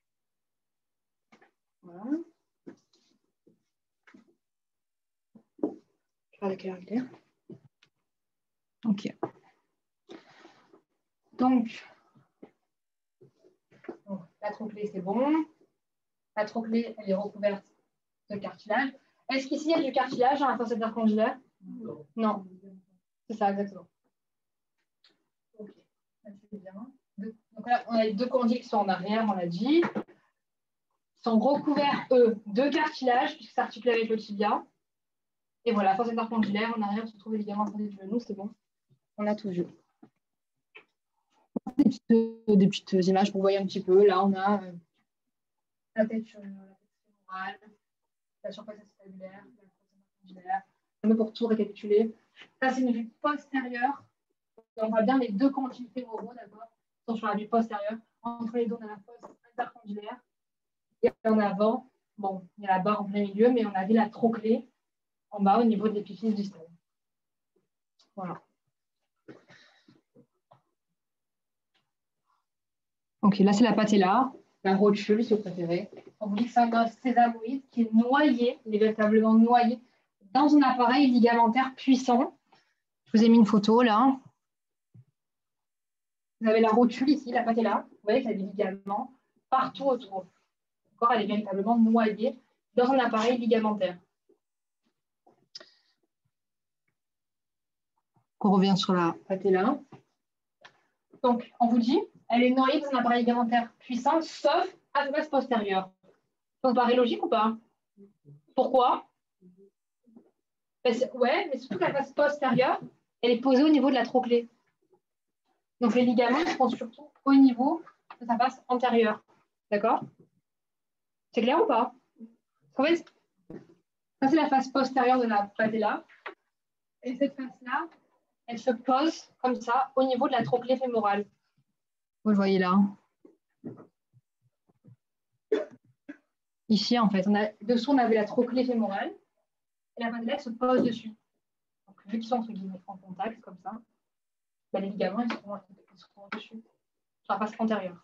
Voilà. Je regarde quelle heure il est. Ok. Donc, la trochlée, c'est bon. La trochlée, elle est recouverte de cartilage. Est-ce qu'ici, il y a du cartilage dans la fosse intercondylaire? Non. C'est ça, exactement. Ok, c'est bien. Donc là, on a les deux condyles qui sont en arrière, on l'a dit. Ils sont recouverts, eux, de cartilage, puisque ça articule avec le tibia. Et voilà, fosse intercondylaire, en arrière, on se trouve les ligaments croisés du genou, c'est bon. On a tout vu. Des petites images pour voir un petit peu. Là, on a la tête sur la tête fémorale, la surface acétabulaire, la fosse intercondylaire. Pour tout récapituler. Ça, c'est une vue postérieure. On voit bien les deux condyles fémoraux, d'accord, sont sur la vue postérieure. Entre les deux, on a la fosse intercondylaire. Et en avant, bon, il y a la barre en plein milieu, mais on avait la trochlée en bas au niveau de l'épiphyse du sternum. Voilà. Ok, là, c'est la patella, la rotule, si vous préférez. On vous dit que c'est un os sésamoïde qui est noyé, il est véritablement noyé dans un appareil ligamentaire puissant. Je vous ai mis une photo, là. Vous avez la rotule ici, la patella. Vous voyez qu'il y a des ligaments partout autour. Encore, elle est véritablement noyée dans un appareil ligamentaire. On revient sur la patella. Donc, on vous dit, elle est noyée dans un appareil ligamentaire puissant, sauf à sa face postérieure. Ça vous paraît logique ou pas? Pourquoi? Ouais, mais surtout que la face postérieure, elle est posée au niveau de la trochlée. Donc, les ligaments sont surtout au niveau de sa face antérieure. D'accord? C'est clair ou pas? En fait, ça, c'est la face postérieure de la patella. Et cette face-là, elle se pose comme ça au niveau de la trochlée fémorale. Vous le voyez là. Ici, en fait, dessous, on avait la trochlée fémorale et la patella se pose dessus. Donc, vu qu'ils sont entre guillemets en contact, comme ça, bah, les ligaments ils seront dessus, sur la face antérieure.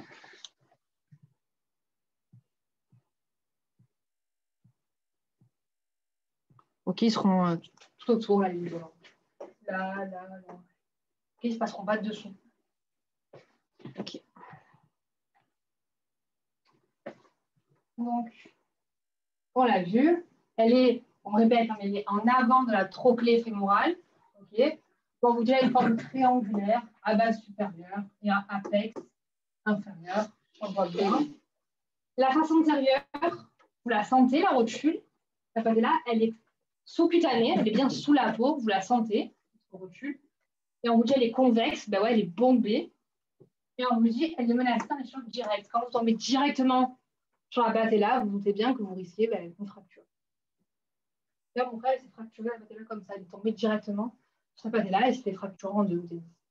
Ok, ils seront tout autour, là, les ligaments. Là. Ok, ils ne se passeront pas dessous. Ok. Donc, on l'a vu, on répète, elle est en avant de la trochlée fémorale. Ok. Bon, vous avez une forme triangulaire à base supérieure et un apex inférieur. On voit bien. La face antérieure, vous la sentez, la rotule. La patella, elle est sous-cutanée, elle est bien sous la peau, vous la sentez, la rotule. Et on vous dit, elle est convexe, ben ouais, elle est bombée. Et on vous dit, elle est menacée d'un échange direct. Quand vous tombez directement sur la patella, vous vous doutez bien que vous risquez une fracture. Là, mon frère, il s'est fracturé la patella comme ça. Il est tombé directement sur la patella et il s'est fait fracturer en deux.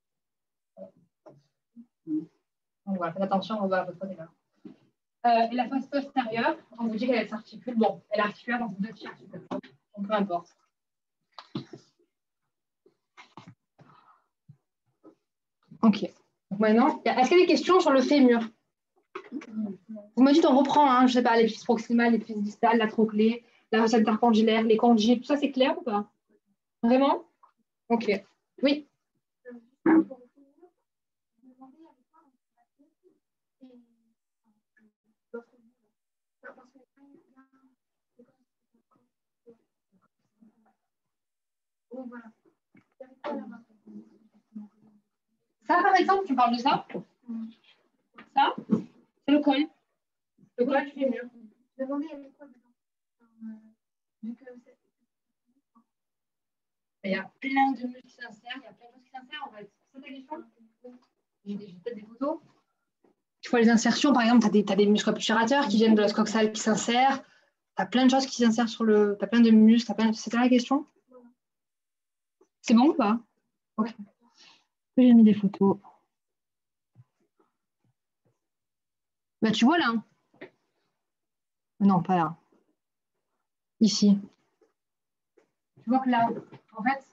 Donc voilà, faites attention à votre patella. Et la face postérieure, on vous dit qu'elle s'articule. Bon, elle est articulaire dans deux tiers. Donc peu importe. Ok. Donc maintenant, est-ce qu'il y a des questions sur le fémur? Vous me dites, on reprend, hein, je ne sais pas, l'épiphyse proximale, l'épiphyse distale, la trochlée, la fosse intercondylaire, les condyles, tout ça, c'est clair ou pas? Vraiment? Ok. Oui. Ça, par exemple, tu parles de ça? Ça, c'est le col. Le col du fémur. Il y a plein de muscles qui s'insèrent, il y a plein de choses qui s'insèrent en fait. C'est ça ta question? J'ai peut-être des photos. Tu vois les insertions, par exemple, tu as des muscles obturateurs qui viennent de l'os coxal qui s'insèrent. Tu as plein de choses qui s'insèrent sur le. Tu as plein de muscles. C'était la question? C'est bon ou pas? Ok. J'ai mis des photos. Bah, tu vois là. Non, pas là. Ici. Tu vois que là, en fait,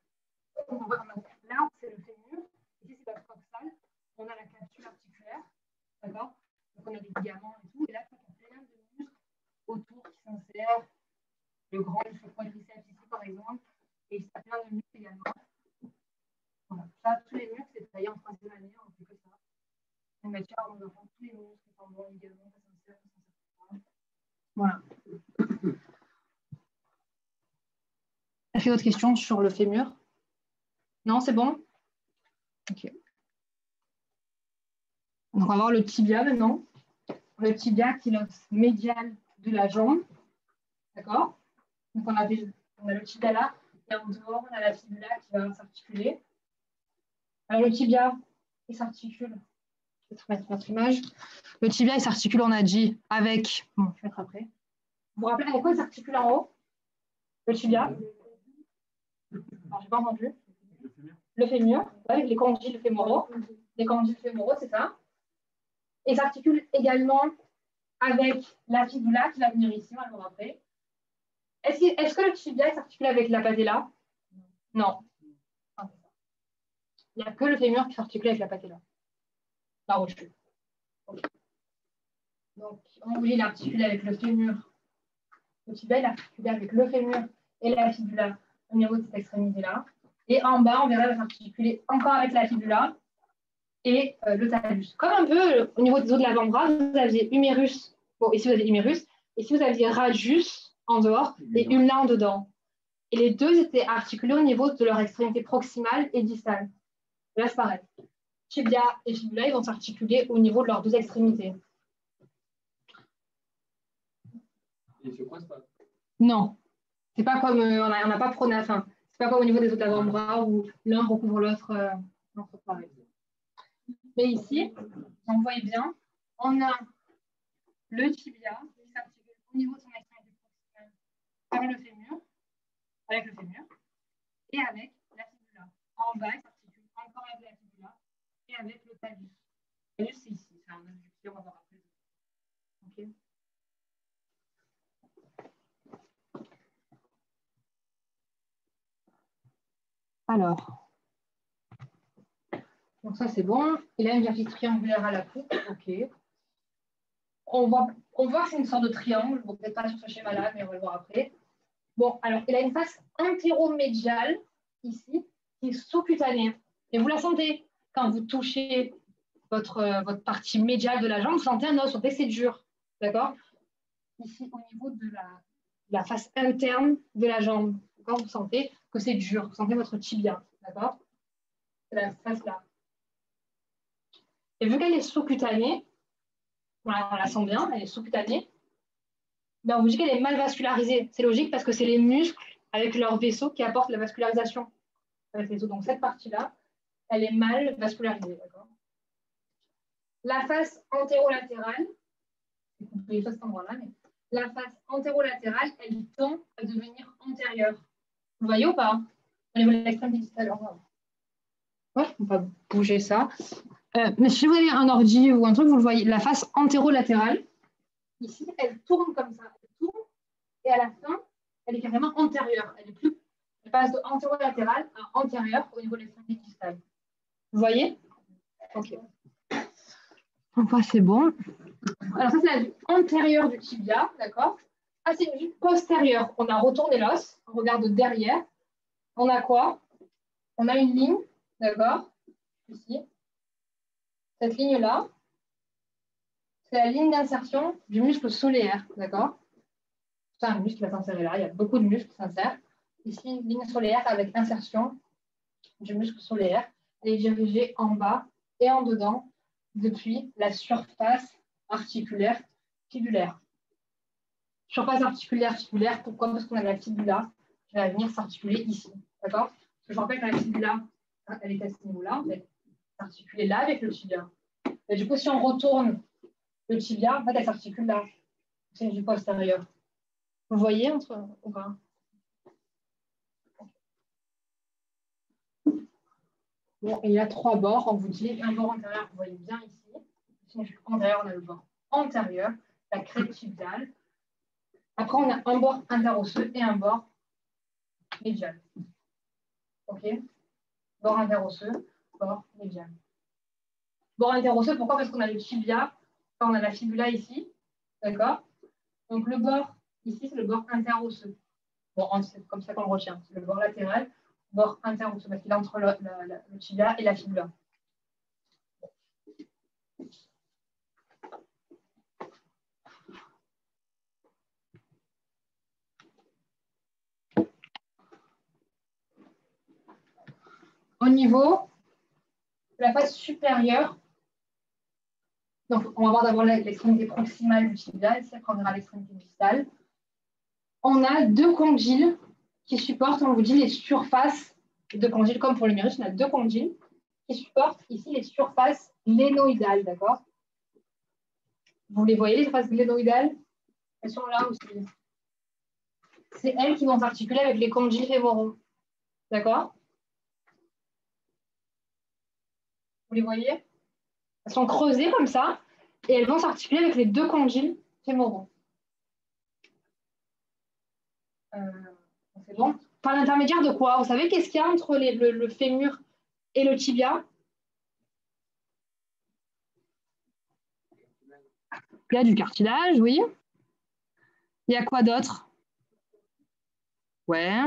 là, c'est le fémur. Ici, c'est l'os coxal. On a la capsule articulaire. D'accord? Donc, on a des ligaments et tout. Et là, tu as plein de muscles autour qui s'insèrent. Le grand muscle quadriceps ici, par exemple. Et il y a plein de muscles également. Voilà. Ça, tous les muscles, c'est taillé en troisième année. On fait que ça. On met ça, on va prendre tous les muscles, les tendons, les ligaments, ça s'insère, ça s'insère. Voilà. Est-ce qu'il y a d'autres questions sur le fémur? Non, c'est bon? Ok. Donc, on va voir le tibia maintenant. Le tibia qui est l'os médial de la jambe. D'accord? Donc, on a le tibia là. Et en dehors, on a la fibula qui va s'articuler. Alors, le tibia, il s'articule. Je vais te mettre notre image. Le tibia, il s'articule, on a dit, avec. Bon, je vais mettre après. Vous vous rappelez avec quoi il s'articule en haut? Le tibia? Alors, je n'ai pas entendu. Le fémur, ouais, les condyles fémoraux. Les condyles fémoraux, c'est ça. Et s'articule également avec la fibula qui va venir ici, on va le voir après. Est-ce que le tibia s'articule avec la patella? Non. Il n'y a que le fémur qui s'articule avec la patella. La rotule. Okay. Donc, on voulait l'articuler avec le fémur. Le tibia, il articule avec le fémur et la fibula au niveau de cette extrémité-là. Et en bas, on verra, il va s'articuler encore avec la fibula et le talus. Comme un peu au niveau des os de l'avant-bras, vous aviez humérus. Bon, ici, vous avez humérus. Ici, vous aviez radius en dehors et ulna en dedans. Et les deux étaient articulés au niveau de leur extrémité proximale et distale. Là, c'est pareil. Tibia et fibula, ils vont s'articuler au niveau de leurs deux extrémités. Et se croisent pas? Non. C'est pas comme on n'a pas enfin, c'est pas comme au niveau des os d'avant-bras où l'un recouvre l'autre. Non, c'est pareil. Mais ici, on voit bien, on a le tibia qui s'articule au niveau de son extrémité proximale avec le fémur, et avec la fibula. En bas, il s'articule encore avec la fibula et avec le talus. Le talus, c'est ici, c'est un adducteur, on va voir après. Ok. Alors, donc ça c'est bon. Il a une vertige triangulaire à la coupe. Ok. On voit que c'est une sorte de triangle. Bon, peut-être pas sur ce schéma-là, mais on va le voir après. Bon, alors il a une face antéromédiale ici, qui est sous-cutanée. Et vous la sentez quand vous touchez votre partie médiale de la jambe, vous sentez un os, vous sentez que c'est dur. D'accord? Ici, au niveau de la face interne de la jambe, vous sentez que c'est dur. Vous sentez votre tibia. D'accord? C'est la face là. Et vu qu'elle est sous-cutanée, on la sent bien, elle est sous-cutanée, ben on vous dit qu'elle est mal vascularisée. C'est logique parce que c'est les muscles avec leur vaisseau qui apportent la vascularisation avec les os. Donc cette partie-là, elle est mal vascularisée. La face antérolatérale, les choses à cet endroit-là, mais la face antérolatérale, elle tend à devenir antérieure. Vous voyez ou pas? Au niveau de l'extrémité distale. Ouais, on va bouger ça. Mais si vous avez un ordi ou un truc, vous le voyez, la face antérolatérale, ici, elle tourne comme ça. Elle tourne, et à la fin, elle est carrément antérieure. Elle passe de antérolatérale à antérieure au niveau de l'extrémité distale. Vous voyez? Ok. Donc, ça, c'est bon. Alors, ça, c'est la vue antérieure du tibia, d'accord? Ah, c'est une vue postérieure. On a retourné l'os, on regarde derrière. On a quoi? On a une ligne, d'accord? Ici. Cette ligne-là, c'est la ligne d'insertion du muscle solaire, d'accord? C'est un muscle qui va s'insérer là. Il y a beaucoup de muscles qui s'insèrent. Ici, une ligne solaire avec insertion du muscle solaire. Elle est dirigée en bas et en dedans depuis la surface articulaire fibulaire. Surface articulaire fibulaire, pourquoi? Parce qu'on a la fibula qui va venir s'articuler ici, d'accord? Parce que je rappelle que la fibula, elle est à ce niveau-là, elle est articulée là avec le tibia. Et du coup, si on retourne le tibia, en fait, elle s'articule là. C'est du postérieur. Vous voyez entre ou pas? Bon, il y a 3 bords. On vous dit un bord antérieur, vous voyez bien ici. Sinon, antérieur, on a le bord antérieur, la crête tibiale. Après, on a un bord interosseux et un bord médial. OK? Bord interosseux, bord médial. Bord interosseux, pourquoi? Parce qu'on a le tibia, on a la fibula ici. D'accord? Donc, le bord ici, c'est le bord interosseux. Bon, c'est comme ça qu'on le retient. C'est le bord latéral, bord interosseux, parce qu'il est entre le tibia et la fibula. Au niveau de la face supérieure, donc on va voir d'abord l'extrémité proximale du tibia, ici après on verra l'extrémité distale. On a 2 condyles qui supportent, on vous dit, les surfaces de condyles, comme pour le l'humérus, on a 2 condyles qui supportent ici les surfaces glénoïdales, d'accord? Vous les voyez, les surfaces glénoïdales? Elles sont là aussi. C'est elles qui vont s'articuler avec les condyles fémoraux, d'accord? Vous les voyez? Elles sont creusées comme ça et elles vont s'articuler avec les 2 condyles fémoraux. C'est bon. Par l'intermédiaire de quoi? Vous savez qu'est-ce qu'il y a entre le fémur et le tibia? Il y a du cartilage, oui. Il y a quoi d'autre? Ouais.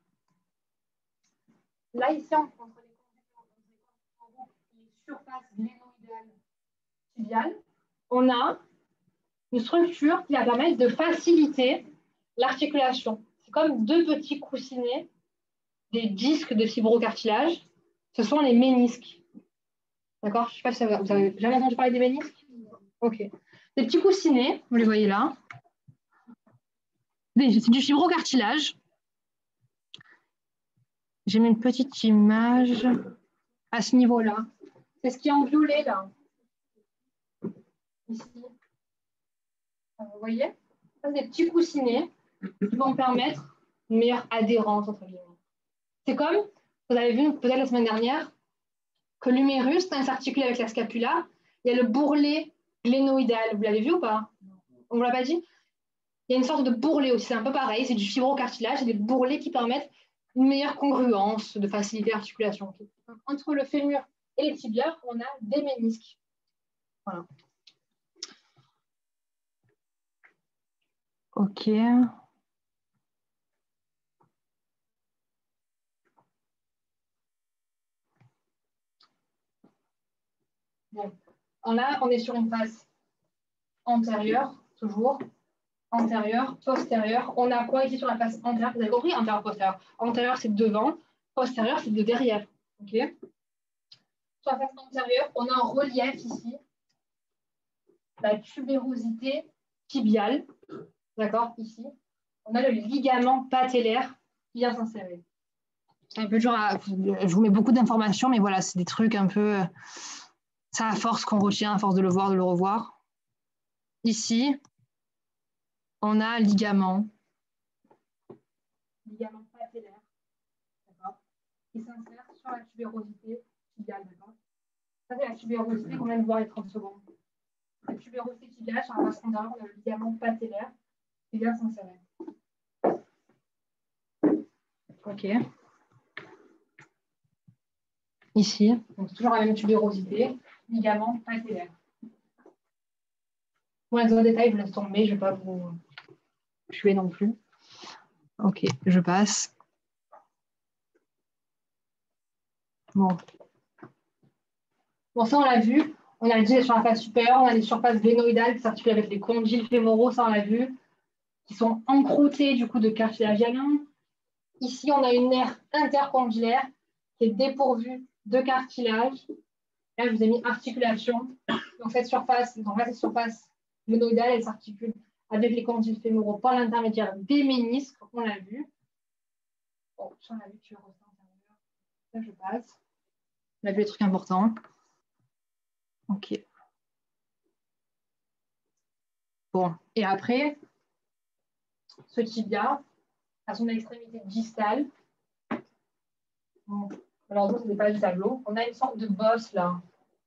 Là, ici, entre les surfaces glénoïdales tibiales, on a une structure qui va permettre de faciliter l'articulation. C'est comme 2 petits coussinets, des disques de fibrocartilage. Ce sont les ménisques. D'accord? Je ne sais pas si vous avez jamais entendu parler des ménisques? Ok. Des petits coussinets, vous les voyez là. C'est du fibrocartilage. J'ai mis une petite image à ce niveau-là. C'est ce qui est en violet là. Ici. Vous voyez? Ça, c'est des petits coussinets qui vont permettre une meilleure adhérence entre guillemets. C'est comme, vous avez vu peut-être la semaine dernière, que l'humérus, quand il s'articule avec la scapula, il y a le bourrelet glénoïdal. Vous l'avez vu ou pas? On ne vous l'a pas dit? Il y a une sorte de bourrelet aussi, c'est un peu pareil, c'est du fibrocartilage, c'est des bourrelets qui permettent une meilleure congruence, de faciliter l'articulation. Entre le fémur et les tibias, on a des ménisques. Voilà. Ok. Bon. Là, on est sur une face antérieure, toujours. Antérieure, postérieure. On a quoi ici sur la face antérieure? Vous avez compris? Antérieure, postérieure. Antérieure, c'est devant. Postérieure, c'est de derrière. Ok. Sur la face antérieure, on a en relief ici la tubérosité tibiale. D'accord? Ici. On a le ligament patellaire qui vient s'insérer. C'est un peu dur à... Je vous mets beaucoup d'informations, mais voilà, c'est des trucs un peu... Ça à force qu'on retient, à force de le voir, de le revoir. ici, on a ligament patellaire, d'accord, qui s'insère sur la tubérosité tibiale, d'accord. Ça, c'est la tubérosité qu'on vient de voir les 30 secondes. La tubérosité tibiale, sur la face antérieure, on a le ligament patellaire qui vient s'insérer. Ok. Ici, donc toujours la même tubérosité, ligament patellaire. Pour les autres détails, je laisse tomber, je ne vais pas vous tuer non plus. Ok, je passe. Bon, ça on l'a vu. On a dit les surfaces supérieures, on a les surfaces vénoïdales qui s'articulent avec les condyles fémoraux, ça on l'a vu, qui sont encroûtés du coup de cartilage hyaline. Ici, on a une nerf intercondylaire qui est dépourvue de cartilage. Là, je vous ai mis articulation. Donc, cette surface vénoïdale, elle s'articule avec les condyles fémoraux par l'intermédiaire des ménisques, on l'a vu. Bon, ça, on a vu que tu ressens intérieur. Là, je passe. On a vu les trucs importants. Ok. Bon, et après, ce tibia, à son extrémité distale, bon, alors, ce n'est pas du tableau, on a une sorte de bosse là.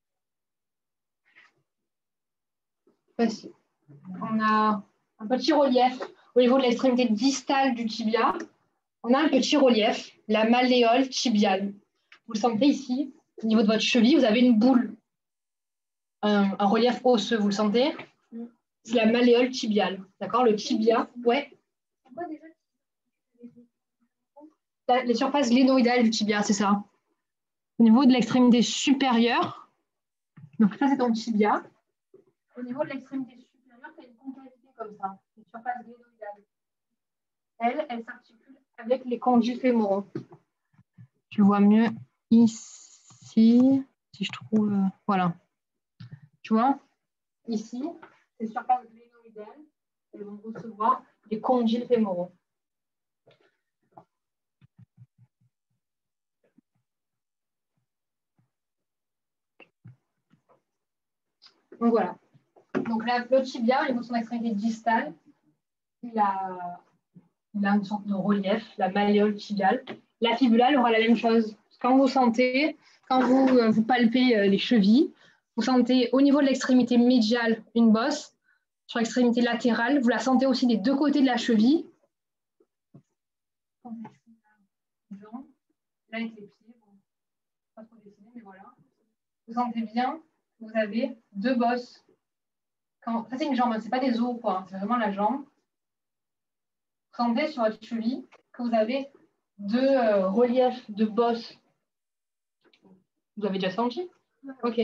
Facile. On a un petit relief au niveau de l'extrémité distale du tibia. On a un petit relief, la malléole tibiale. Vous le sentez ici, au niveau de votre cheville, vous avez une boule, un relief osseux, vous le sentez? C'est la malléole tibiale, d'accord? Le tibia, ouais. Les surfaces glénoïdales du tibia, c'est ça. Au niveau de l'extrémité supérieure, donc ça c'est ton tibia. Au niveau de l'extrémité supérieure, tu as une concavité comme ça, une surface glénoïdale. Elle s'articule avec les condyles fémoraux. Tu vois mieux ici, si je trouve, voilà. Tu vois, ici, ces surfaces glénoïdales, elles vont recevoir les condyles fémoraux. Donc voilà. Donc là, le tibia, au niveau de son extrémité distale, il a une sorte de relief, la malléole tibiale. La fibula, elle aura la même chose. Quand vous sentez, quand vous palpez les chevilles, vous sentez au niveau de l'extrémité médiale une bosse, sur l'extrémité latérale, vous la sentez aussi des deux côtés de la cheville. Là, avec les pieds, bon, pas trop dessiné, mais voilà. Vous sentez bien, vous avez deux bosses. Ça, c'est une jambe, ce n'est pas des os, quoi. C'est vraiment la jambe. Vous sentez sur votre cheville que vous avez deux reliefs de bosses. Vous avez déjà senti? Ok.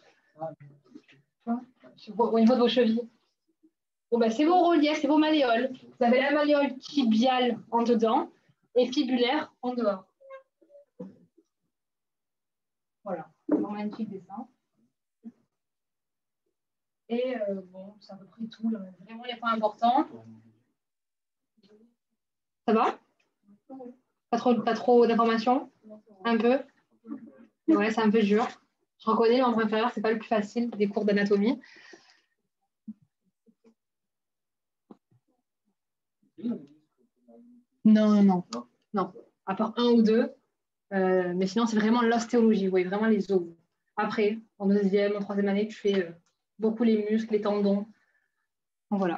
Au niveau de vos chevilles. Bon, ben, c'est vos reliefs, c'est vos malléoles. Vous avez la malléole tibiale en dedans et fibulaire en dehors. Voilà, c'est un magnifique dessin. Et bon, c'est à peu près tout. Là. Vraiment les points importants. Ça va? Pas trop d'informations? Un peu? Ouais, c'est un peu dur. Je reconnais, le membre inférieur, c'est pas le plus facile des cours d'anatomie. Non. À part un ou deux. Mais sinon, c'est vraiment l'ostéologie. Vous voyez vraiment les os. Après, en deuxième, en troisième année, tu fais beaucoup les muscles, les tendons. Donc, voilà.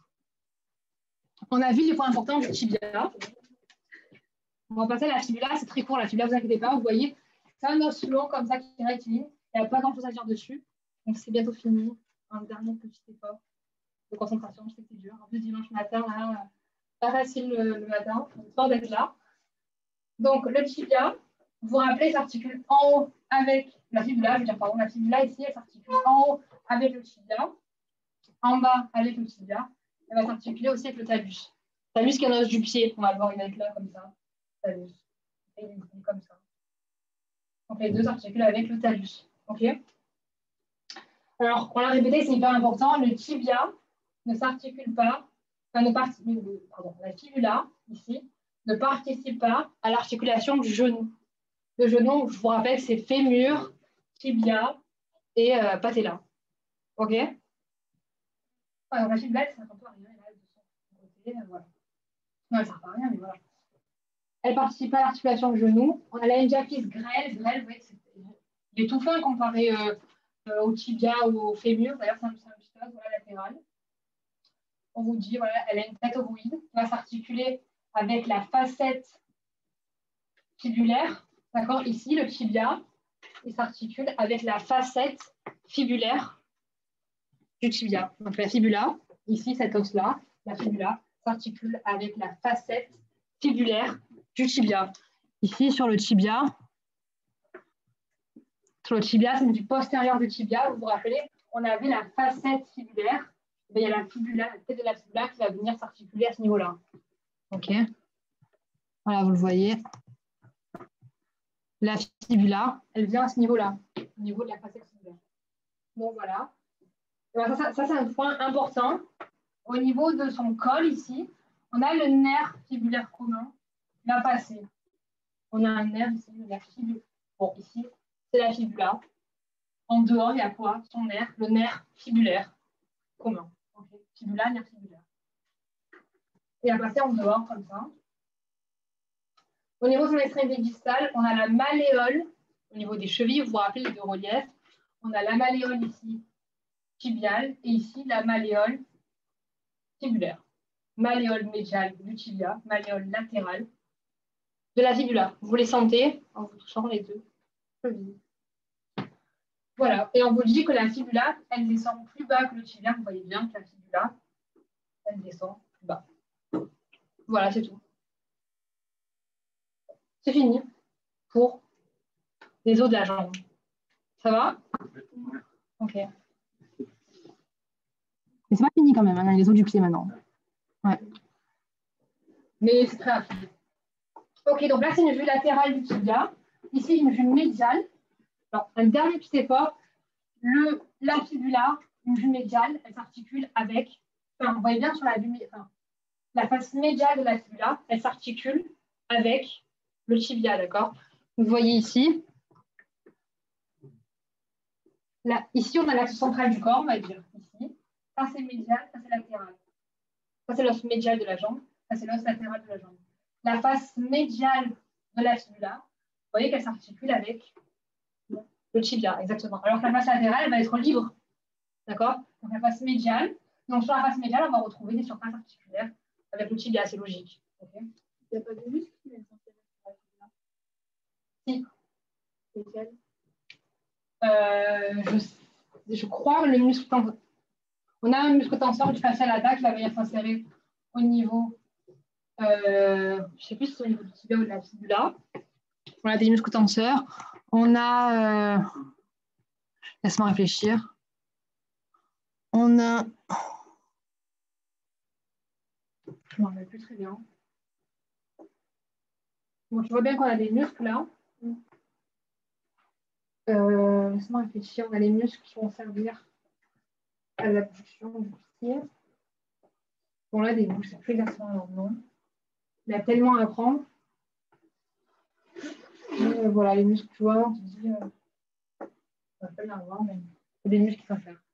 On a vu les points importants du tibia. On va passer à la fibula. C'est très court, la fibula, ne vous inquiétez pas. Vous voyez, c'est un os long comme ça qui est rectiligne. Il n'y a pas grand-chose à dire dessus. Donc, c'est bientôt fini. Un dernier petit effort de concentration. Je sais que c'est dur. En plus, dimanche matin, là, pas facile le matin. J'espère d'être là. Donc, le tibia, vous vous rappelez, s'articule en haut avec la fibula. Je veux dire, pardon, la fibula ici, elle s'articule en haut avec le tibia. En bas avec le tibia. Elle va s'articuler aussi avec le talus. Talus qui est un os du pied. On va le voir, il va être là comme ça. Talus. Et il est comme ça. Donc, les deux s'articulent avec le talus. OK? Alors, on l'a répété, c'est hyper important. Le tibia ne s'articule pas, la fibula, ici, ne participe pas à l'articulation du genou. Le genou, je vous rappelle, c'est fémur, tibia et patella. OK? Donc la fibule, ça sert un peu à rien. Elle est là de son côté. Voilà. Non, elle ne sert pas à rien, mais voilà. Elle participe à l'articulation du genou. On a la diaphyse grêle. Grêle, vous voyez, il est tout fin comparé au tibia ou au fémur. D'ailleurs, c'est un petit os voilà, latéral. On vous dit, voilà, elle a une tête ovoïde qui va s'articuler avec la facette fibulaire. D'accord? Ici, le tibia, il s'articule avec la facette fibulaire du tibia. Donc la fibula, ici, cet os-là, la fibula, s'articule avec la facette fibulaire du tibia. Ici, sur le tibia, c'est du postérieur du tibia. Vous vous rappelez, on avait la facette fibulaire. Il y a la fibula, la tête de la fibula qui va venir s'articuler à ce niveau-là. OK. Voilà, vous le voyez. La fibula, elle vient à ce niveau-là, au niveau de la facette fibulaire. Bon, voilà. Ça c'est un point important. Au niveau de son col, ici, on a le nerf fibulaire commun qui va passer. On a un nerf ici, le nerf fibulaire. Bon, ici, c'est la fibula. En dehors, il y a quoi? Son nerf, le nerf fibulaire commun. Okay. Fibula, nerf fibulaire. Et à passer en dehors, comme ça. Au niveau de son extrémité distale, on a la malléole. Au niveau des chevilles, vous vous rappelez les deux reliefs. On a la malléole ici, tibiale, et ici, la malléole fibulaire. Malléole médiale du tibia, malléole latérale de la fibula. Vous les sentez en vous touchant les deux chevilles. Voilà. Et on vous dit que la fibula, elle descend plus bas que le tibia. Vous voyez bien que la fibula, elle descend plus bas. Voilà, c'est tout. C'est fini pour les os de la jambe. Ça va? Ok. Mais c'est pas fini quand même, hein, les os du pied maintenant. Ouais. Mais c'est très rapide. Ok, donc là, c'est une vue latérale du tibia. Ici, une vue médiale. Alors, un dernier petit effort. La fibula, une vue médiale, elle s'articule avec... Enfin, vous voyez bien sur la vue... Enfin, la face médiale de la fibula, elle s'articule avec le tibia, d'accord? Vous voyez ici. Là, ici, on a l'axe central du corps, on va dire. Ici. Ça, c'est médial, ça, c'est latéral. Ça, c'est l'os médial de la jambe. Ça, c'est l'os latéral de la jambe. La face médiale de la fibula, vous voyez qu'elle s'articule avec le tibia, exactement. Alors que la face latérale, elle va être libre. D'accord? Donc, la face médiale. Donc, sur la face médiale, on va retrouver des surfaces articulaires avec le tibia, c'est logique. Okay. Il n'y a pas de muscle qui est censé être sur la fibula? Si. Lequel? Je crois le muscle tenseur. On a un muscle tenseur du facial lata qui va venir s'insérer au niveau, je ne sais plus si c'est au niveau du tibia ou de la fibula. On a des muscles tenseurs. On a, laisse-moi réfléchir. On a, je ne me rappelle plus très bien. Bon, je vois bien qu'on a des muscles là. Laisse-moi réfléchir. On a les muscles qui vont servir à la production du pied. Bon, là, des muscles, je ne sais plus exactement leur nom. Il y a tellement à apprendre. Voilà, les muscles, tu vois, on te dit, on va pas y avoir, mais c'est des muscles qui sont faire.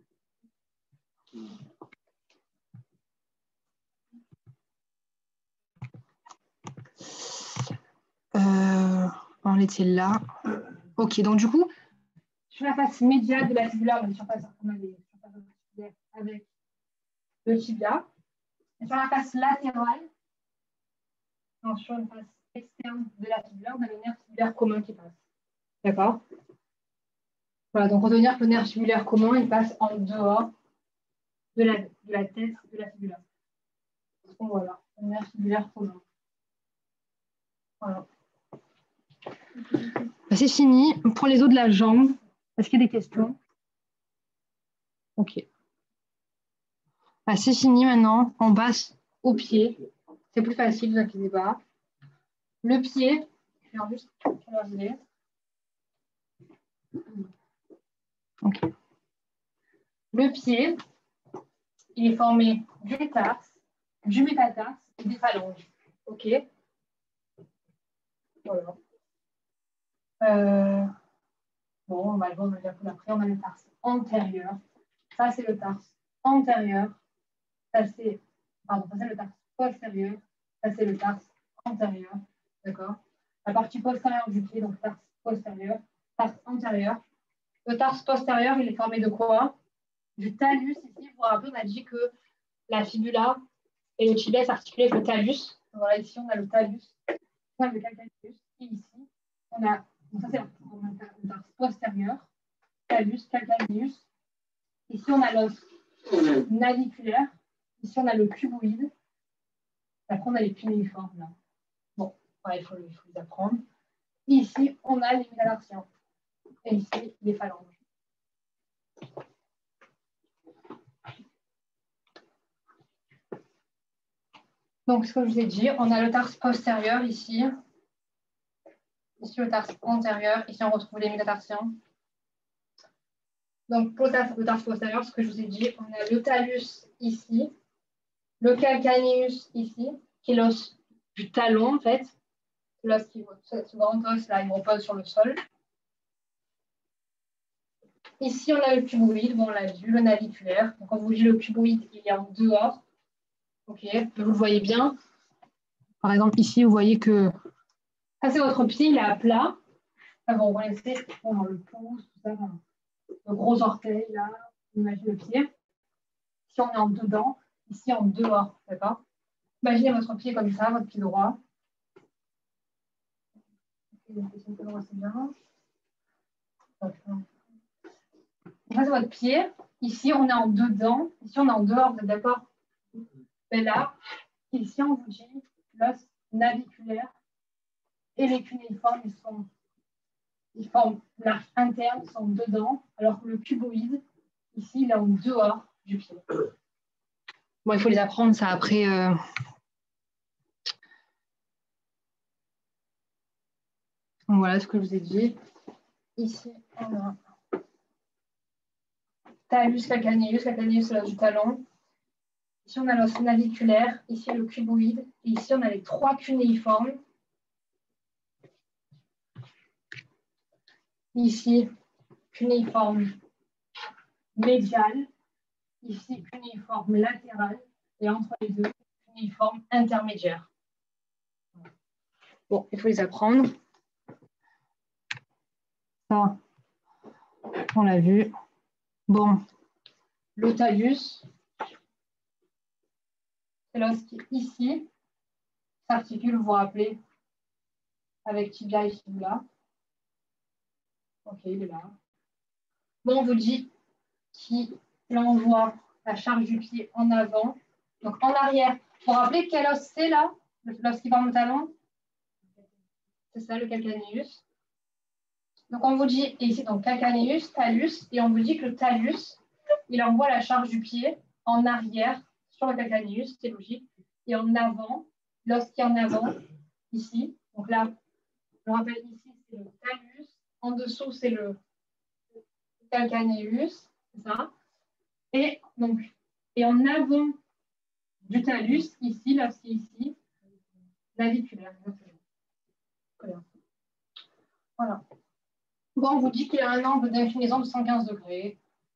On était là. Ok, donc du coup, sur la face médiale de la fibula, on a des surfaces articulaires avec le tibia. Et sur la face latérale, donc sur une face externe de la fibula, on a le nerf fibulaire commun qui passe. D'accord? Voilà, donc retenir que le nerf fibulaire commun, il passe en dehors de la tête de la fibula. Donc voilà, le nerf fibulaire commun. Voilà. C'est fini. Pour les os de la jambe, est-ce qu'il y a des questions? Ok. C'est fini maintenant. On passe au pied. C'est plus facile, ne vous inquiétez pas. Le pied, je vais juste regarder. Ok. Le pied, il est formé du tarse, du métatarse et des phalanges. Ok. Voilà. Bon, on va le voir après. On a le tarse antérieur. Ça, c'est le tarse antérieur. Ça, c'est le tarse postérieur. Ça, c'est le tarse antérieur. D'accord? La partie postérieure du pied, donc tarse postérieur, tarse antérieur. Le tarse postérieur, il est formé de quoi? Du talus. Ici, vous vous rappelez, on a dit que la fibula et le tibia s'articulaient avec le talus. Donc, voilà, ici, on a le talus, on a le calcaneus. Et ici, on a, donc ça, c'est le tarse postérieur, talus, calcaneus. Ici, on a l'os naviculaire. Ici, on a le cuboïde. Après, on a les cunéiformes, là. Bon, ouais, il faut les apprendre. Et ici, on a les métatarsiens. Et ici, les phalanges. Donc, ce que je vous ai dit, on a le tarse postérieur ici. Ici, le tarse antérieur. Ici, on retrouve les métatarsiens. Donc, pour le tarse postérieur, ce que je vous ai dit, on a le talus ici, le calcaneus ici, qui est l'os du talon, en fait. L'os qui, ce grand os, là, il repose sur le sol. Ici, on a le cuboïde, bon, on l'a vu, le naviculaire. Donc, quand vous dit le cuboïde, il est en dehors. OK, vous le voyez bien. Par exemple, ici, vous voyez que ça, c'est votre pied, il est à plat. Là, vous reconnaissez dans le pouce, tout ça, le gros orteil, là, imaginez le pied. Ici, on est en dedans, ici, en dehors, d'accord? Imaginez votre pied comme ça, votre pied droit. Ça, c'est votre pied. Ici, on est en dedans. Ici, on est en dehors, vous êtes d'accord? Et là, ici, on vous dit l'os naviculaire et les cunéiformes, ils forment l'arc interne, ils sont dedans, alors que le cuboïde, ici, il est en dehors du pied. Bon, il faut les apprendre, ça, après. Donc, voilà ce que je vous ai dit. Ici, on a talus, calcaneus, calcaneus, c'est l'os du talon. Ici, on a l'os naviculaire, ici, le cuboïde. Et ici, on a les trois cunéiformes. Ici, cunéiforme médial. Ici, cunéiforme latéral. Et entre les deux, cunéiforme intermédiaire. Bon, il faut les apprendre. Ça, on l'a vu. Bon, le talus, c'est l'os qui, ici, s'articule, vous vous rappelez, avec tibia et fibula. Ok, il est là. Bon, on vous dit qu'il envoie la charge du pied en avant. Donc, en arrière. Vous vous rappelez quel os c'est là? L'os qui forme le talon? C'est ça, le calcaneus. Donc, on vous dit, et ici, donc, calcaneus, talus, et on vous dit que le talus, il envoie la charge du pied en arrière sur le calcaneus, c'est logique, et en avant, l'os qui est en avant, ici. Donc là, je rappelle, ici, c'est le talus, en dessous, c'est le calcaneus, c'est ça. Et donc, et en avant du talus, ici, l'os qui est ici, naviculaire. Voilà. Bon, on vous dit qu'il a un angle d'inclinaison de 115 degrés.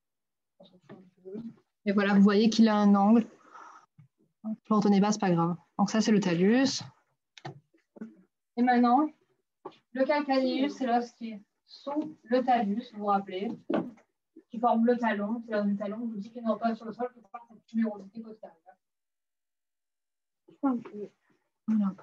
Et voilà, vous voyez qu'il a un angle. Vous ne retenez pas, ce n'est pas grave. Donc ça, c'est le talus. Et maintenant, le calcaneus, c'est l'os qui est sous le talus, vous vous rappelez, qui forme le talon. C'est l'os du talon. On vous dit qu'il n'est pas sur le sol pour faire cette tubérosité postérieure. Voilà.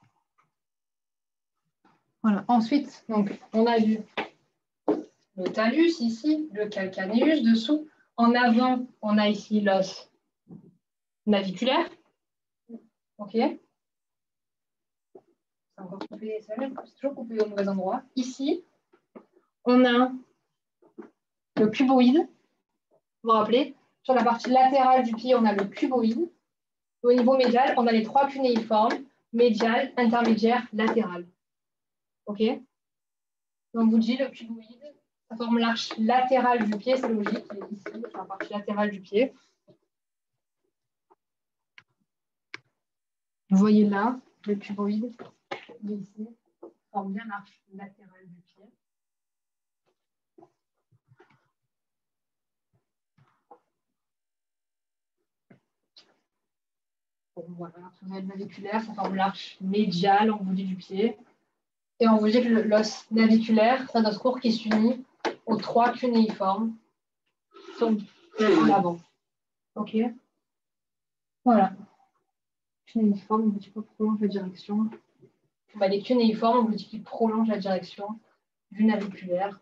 Voilà. Ensuite, donc, on a vu le talus ici, le calcaneus dessous. En avant, on a ici l'os naviculaire. OK. C'est encore coupé, c'est toujours coupé au mauvais endroit. Ici, on a le cuboïde. Vous vous rappelez, sur la partie latérale du pied, on a le cuboïde. Au niveau médial, on a les trois cunéiformes, médial, intermédiaire, latéral. OK. Donc, vous dit le cuboïde, ça forme l'arche latérale du pied, c'est logique, il est ici, sur la partie latérale du pied. Vous voyez là, le cuboïde, il est ici, forme bien l'arche latérale du pied. Bon, voilà, artérielle naviculaire, ça forme l'arche médiale en bout du pied. Et on vous dit que l'os naviculaire, c'est notre cours qui s'unit aux 3 cunéiformes qui sont en avant. OK? Voilà. Cunéiforme, on vous dit qu'on prolonge la direction. Bah, les cunéiformes, on vous dit qu'ils prolongent la direction du naviculaire.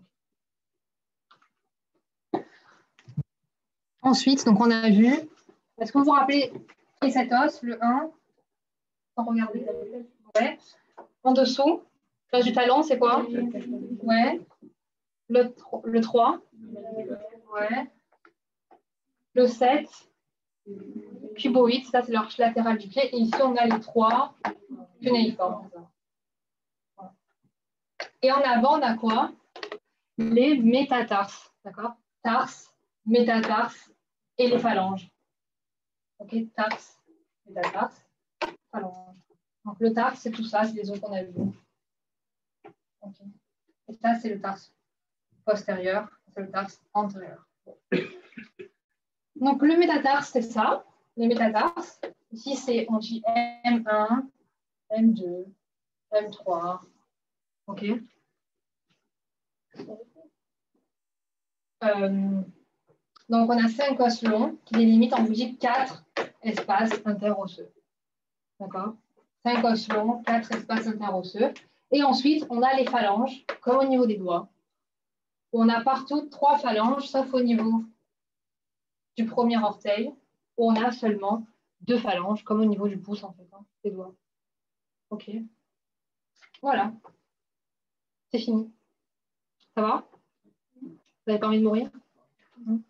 Ensuite, donc on a vu, est-ce que vous vous rappelez qui est cet os, le 1, sans regarder? Ouais. En dessous, l'os du talon, c'est quoi? Ouais. Le 3. Ouais. Le 7. Cuboïde, ça c'est l'arche latérale du pied. Et ici, on a les 3 cunéiformes. Et en avant, on a quoi? Les métatarses. D'accord? Tarse, métatarse et les phalanges. Ok, tarse, métatarse, phalange. Donc le tarse, c'est tout ça, c'est les os qu'on a vus. Okay. Et ça, c'est le tarse postérieur, c'est le tarse antérieur. Donc le métatarse, c'est ça, les métatarses. Ici, c'est, on dit M1, M2, M3. Ok. Donc on a 5 os longs qui délimitent, on vous dit 4 espaces interosseux. D'accord? 5 os longs, 4 espaces interosseux. Et ensuite, on a les phalanges, comme au niveau des doigts. On a partout 3 phalanges, sauf au niveau du premier orteil, où on a seulement 2 phalanges, comme au niveau du pouce, en fait, hein, des doigts. OK. Voilà. C'est fini. Ça va? Vous n'avez pas envie de mourir? On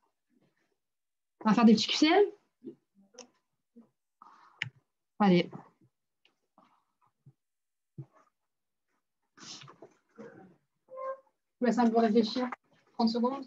va faire des petits QCM? Allez. Je vous laisse un peu réfléchir. 30 secondes.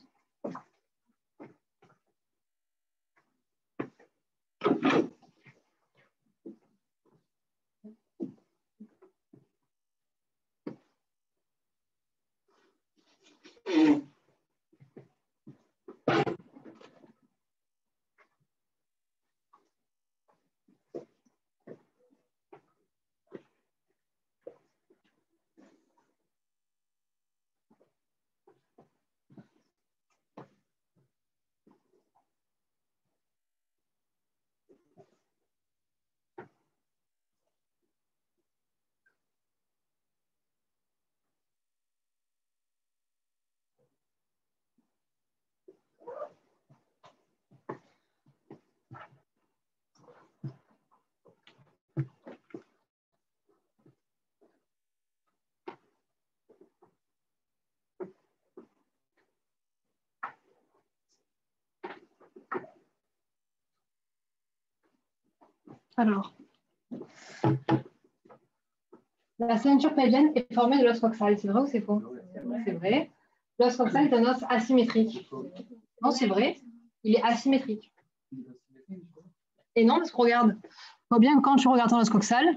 Alors, la ceinture pelvienne est formée de l'os coxal. C'est vrai ou c'est faux? C'est vrai. L'os coxal est un os asymétrique. Non, c'est vrai. Il est asymétrique. Et non, parce que regarde, vois bien quand tu regardes ton os coxal,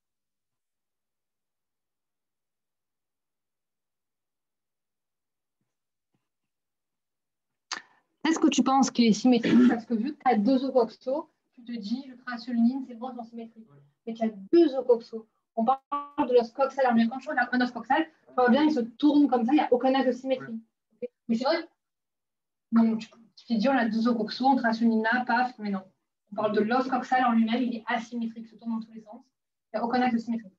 est-ce que tu penses qu'il est symétrique? Parce que vu que tu as 2 os coxaux, tu te dis, je trace une ligne, c'est bon, ils sont symétriques. Mais tu as 2 os coxaux. On parle de l'os coxal. Alors, quand tu regardes un os coxal, tu vois bien, il se tourne comme ça, il n'y a aucun axe de symétrie. Mais c'est vrai. Donc, tu te dis, on a 2 os coxaux, on trace une ligne là, paf, mais non. On parle de l'os coxal en lui-même, il est asymétrique, il se tourne dans tous les sens. Il n'y a aucun axe de symétrie.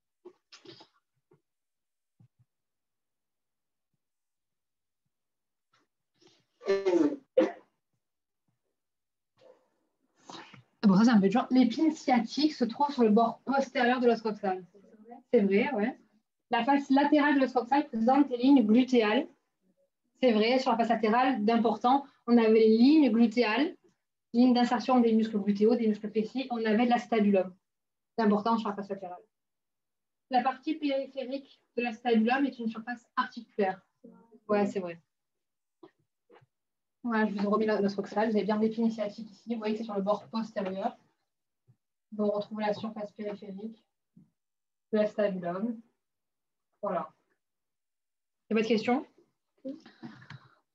Bon, ça, c'est un peu dur. L'épine sciatique se trouve sur le bord postérieur de l'os coxal. C'est vrai, ouais. La face latérale de l'os coxal présente des lignes glutéales. C'est vrai, sur la face latérale, d'important, on avait les lignes glutéales, lignes d'insertion des muscles glutéaux, des muscles fessiers, on avait de l'acétabulum. C'est important sur la face latérale. La partie périphérique de l'acétabulum est une surface articulaire. Ouais, c'est vrai. Voilà, je vous ai remis l'os coxal. Vous avez bien l'épine sciatique ici. Vous voyez que c'est sur le bord postérieur. Donc, on retrouve la surface périphérique de l'acétabulum. Voilà. Il n'y a pas de questions?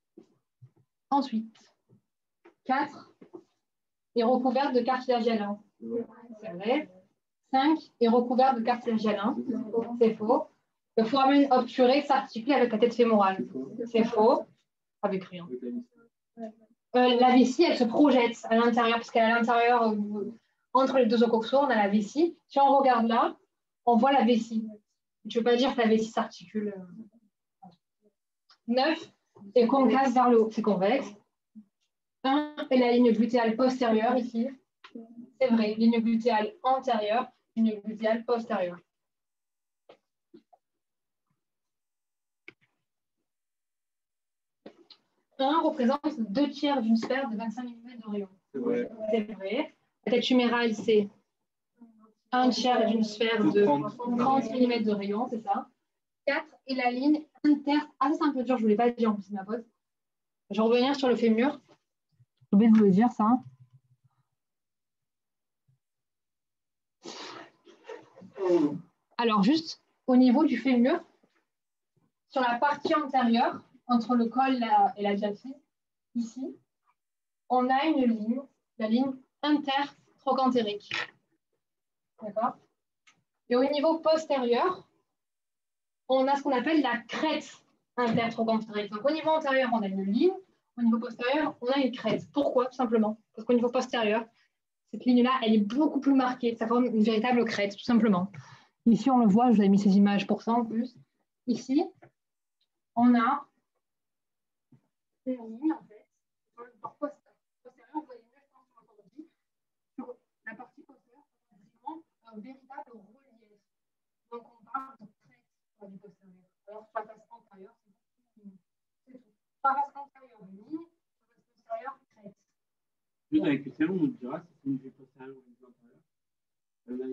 Ensuite, 4 est recouverte de cartilage hyaline. C'est vrai. 5 est recouvert de cartilage hялin. C'est faux. Le foramen obturé s'articule avec la tête fémorale. C'est faux. Avec rien. La vessie, elle se projette à l'intérieur, parce qu'à l'intérieur, entre les deux ocoxos, on a la vessie. Si on regarde là, on voit la vessie. Je ne veux pas dire que la vessie s'articule. 9 est concave vers le haut, c'est convexe. 1 est la ligne glutéale postérieure ici. C'est vrai, ligne glutéale antérieure, ligne glutéale postérieure. Un représente 2/3 d'une sphère de 25 mm de rayon. C'est vrai. La tête humérale, c'est 1/3 d'une sphère de 30 mm de rayon, c'est ça. 4 est la ligne inter... Ah, ça c'est un peu dur, je ne vous l'ai pas dit en plus, ma pote. Je vais revenir sur le fémur. J'ai oublié de vous le dire, ça. Alors, juste au niveau du fémur, sur la partie antérieure, entre le col et la diaphyse, ici, on a une ligne, la ligne intertrochantérique. D'accord? Et au niveau postérieur, on a ce qu'on appelle la crête intertrochantérique. Donc, au niveau antérieur, on a une ligne. Au niveau postérieur, on a une crête. Pourquoi? Tout simplement. Parce qu'au niveau postérieur, cette ligne-là, elle est beaucoup plus marquée. Ça forme une véritable crête, tout simplement. Ici, on le voit, je vous ai mis ces images pour ça en plus. Ici, on a une ligne, en fait. Sur le bord postérieur, vous voyez mieux, je pense, aujourd'hui. Sur la partie postérieure, on a vraiment un véritable relief. Donc, on parle de crête sur du postérieur. Alors, sur la face antérieure, c'est tout. Sur la face antérieure, ligne. Sur la face postérieure, crête. Juste avec le salon, on dira si c'est une vue postérieure ou une vue antérieure.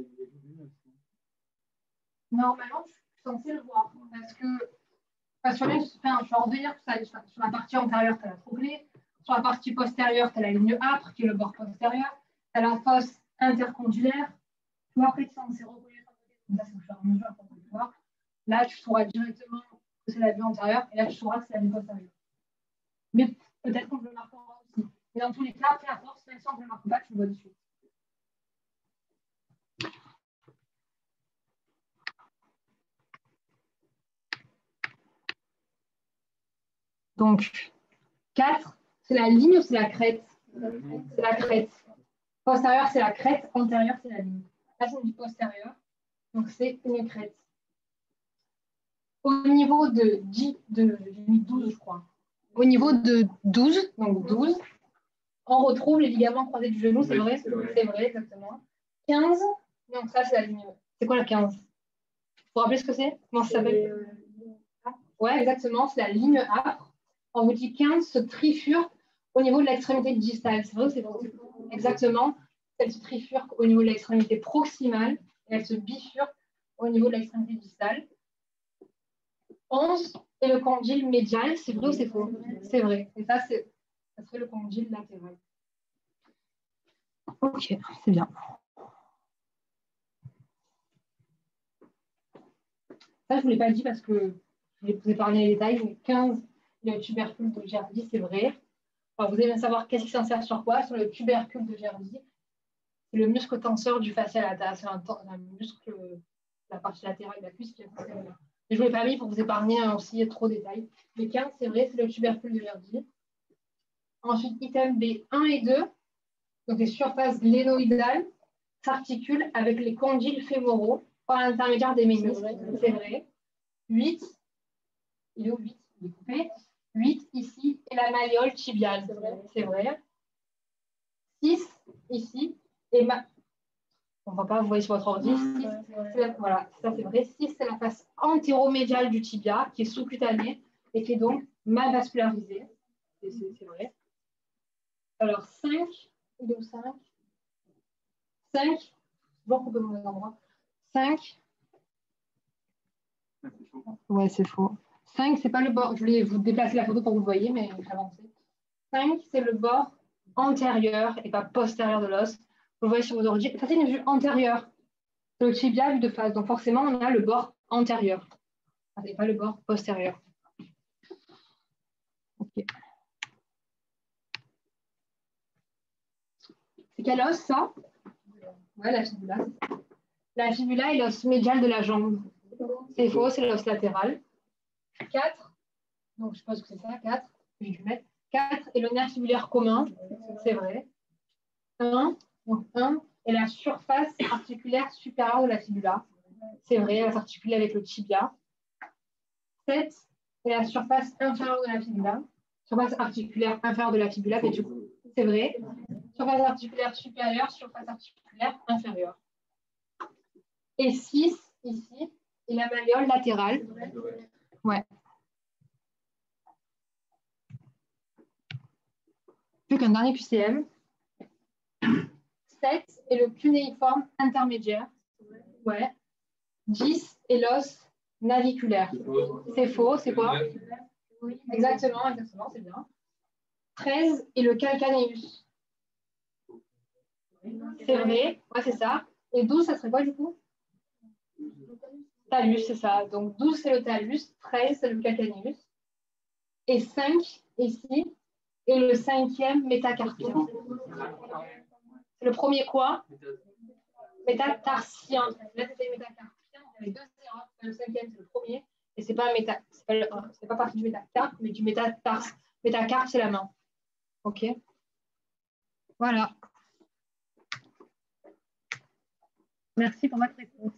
Normalement, je suis censée le voir. Parce que sur je vais revenir sur la partie antérieure, tu as la trochlée. Sur la partie postérieure, tu as la ligne âpre, qui est le bord postérieur. Tu as la fosse intercondylère. Tu vois, après, tu es censé reconnaître comme ça, c'est au fur et à mesure pour le voir. Là, tu sauras directement que c'est la vue antérieure, et là, tu sauras que c'est la vue postérieure. Mais peut-être qu'on le marquera aussi. Mais dans tous les cas, après, à force, même si on ne le marque pas, tu le vois dessus. Donc, 4, c'est la ligne ou c'est la crête? C'est la crête. Postérieure, c'est la crête. Antérieure, c'est la ligne. Là, c'est du postérieur. Donc, c'est une crête. Au niveau de 10, j'ai mis 12, je crois. Au niveau de 12, donc 12, on retrouve les ligaments croisés du genou, c'est vrai? C'est vrai, exactement. 15, donc ça, c'est la ligne. C'est quoi la 15? Vous vous rappelez ce que c'est? Comment ça s'appelle? Ouais, exactement, c'est la ligne âpre. On vous dit 15 se trifurque au niveau de l'extrémité distale. C'est vrai ou c'est vrai? Exactement. Elle se trifurque au niveau de l'extrémité proximale et elle se bifurque au niveau de l'extrémité distale. 11 est le condyle médial. C'est vrai ou c'est faux? C'est vrai. Et ça serait le condyle latéral. Ok, c'est bien. Ça, je ne vous l'ai pas dit parce que je vais vous épargner les détails. Mais 15, le tubercule de Gerdy, c'est vrai. Alors, vous allez bien savoir qu'est-ce qui s'insère sur quoi. Sur le tubercule de Gerdy, c'est le muscle tenseur du fascia latéral. C'est un muscle, la partie latérale de la cuisse qui est postérieure. Et je ne vous l'ai pas mis pour vous épargner aussi trop de détails. Mais 15, c'est vrai, c'est le tubercule de Gerdy. Ensuite, item B1 et 2, donc les surfaces glénoïdales s'articulent avec les condyles fémoraux par l'intermédiaire des ménisques. C'est vrai. 8, il est où 8? Il est coupé. 8 ici, et la malléole tibiale. C'est vrai. 6 ici, et on ne voit pas, vous voyez sur votre ordi. 6, voilà, ça c'est vrai. 6, c'est la face antéromédiale du tibia, qui est sous-cutanée et qui est donc mal vascularisée. C'est vrai. Alors 5, il est où 5? 5, je vois qu'on peut me les endroits. 5. Ouais, c'est faux. 5, c'est pas le bord. Je voulais vous déplacer la photo pour que vous le voyez, mais j'avance. 5, c'est le bord antérieur et pas postérieur de l'os. Vous le voyez sur vos ordi. Ça, c'est une vue antérieure. C'est le tibia vu de face. Donc, forcément, on a le bord antérieur. Et pas le bord postérieur. Ok. C'est quel os, ça? Ouais, la fibula. La fibula est l'os médial de la jambe. C'est faux, c'est l'os latéral. 4, donc je suppose que c'est ça, 4. Je vais mettre 4 est le nerf fibulaire commun, c'est vrai. 1, donc 1 est la surface articulaire supérieure de la fibula. C'est vrai, elle va s'articuler avec le tibia. 7 est la surface inférieure de la fibula. Surface articulaire inférieure de la fibula, mais du coup, c'est vrai. Surface articulaire supérieure, surface articulaire inférieure. Et 6, ici, est la malléole latérale. Ouais. Plus qu'un dernier QCM. 7 est le cunéiforme intermédiaire. Ouais. 10 est l'os naviculaire. C'est faux, c'est quoi? Oui, exactement, c'est bien. 13 est le calcaneus. C'est vrai, ouais, c'est ça. Et 12, ça serait quoi du coup? Talus, c'est ça. Donc 12, c'est le talus, 13, c'est le calcaneus. Et 5, ici, est le 5e métacarpien. C'est le premier quoi? Métatarsien. Là, c'était métacarpien. Il y avait 2 erreurs. Le 5e, c'est le premier. Et c'est pas c'est pas partie du métacarpe, mais du métatarse. Métacarpe, c'est la main. OK. Voilà. Merci pour votre réponse.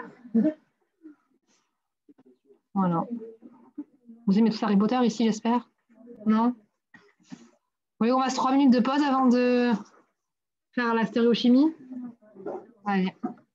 Voilà. Vous aimez tous Harry Potter ici, j'espère? Non? Oui, on reste 3 minutes de pause avant de faire la stéréochimie. Allez.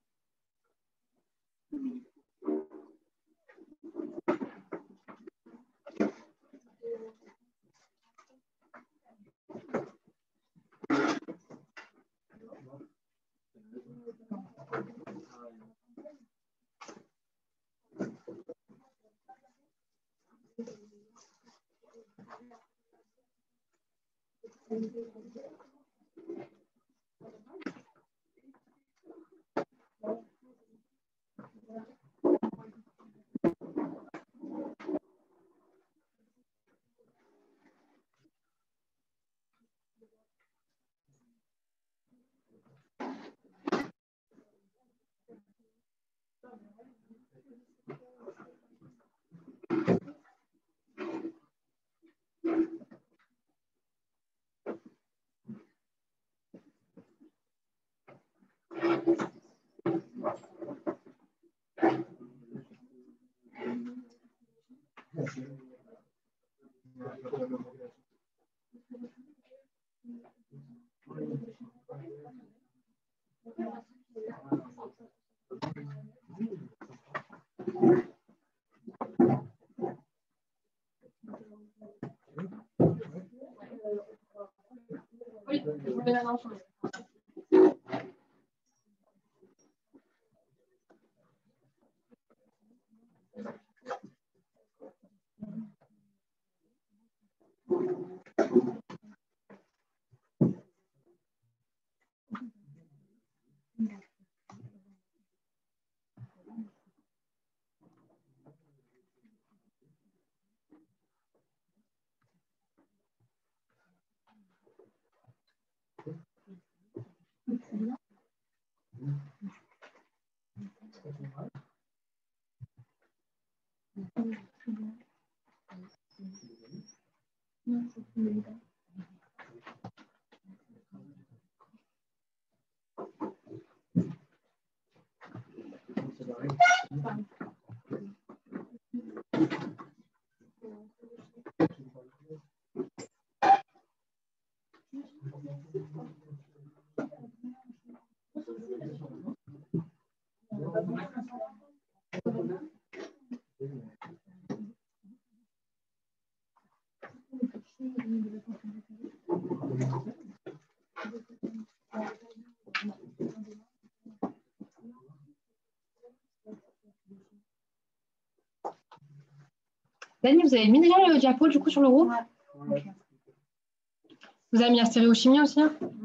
Oui, je vous mets la main sur le... Dani, vous avez mis déjà le diapo du coup sur le groupe? Ouais. Okay. Vous avez mis la stéréochimie aussi?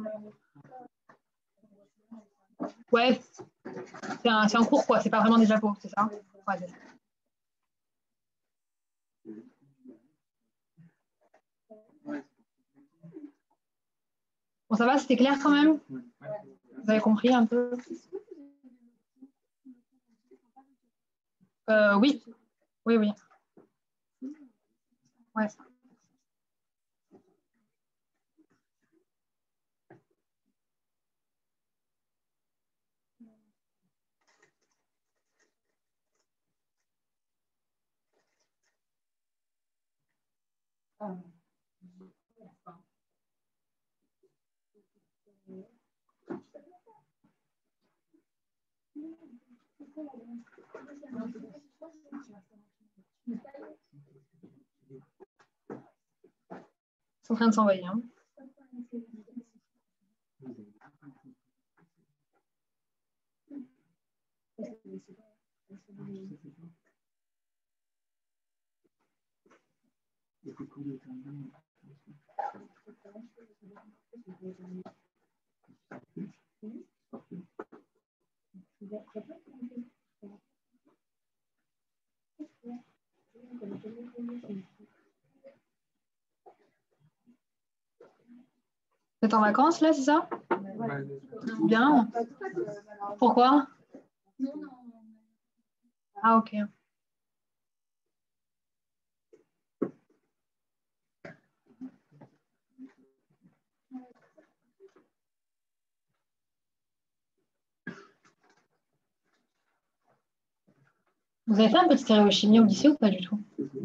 Ouais, c'est un cours quoi, c'est pas vraiment des diapos, c'est ça? Ouais, c'est ça. Bon, ça va, c'était clair quand même? Vous avez compris un peu? Oui. Oui, oui. Ouais. C'est en train de s'envoyer. Hein. Vous êtes en vacances là, c'est ça? Bien. Pourquoi? Ah, ok. Vous avez fait un peu de stéréochimie au lycée ou pas du tout?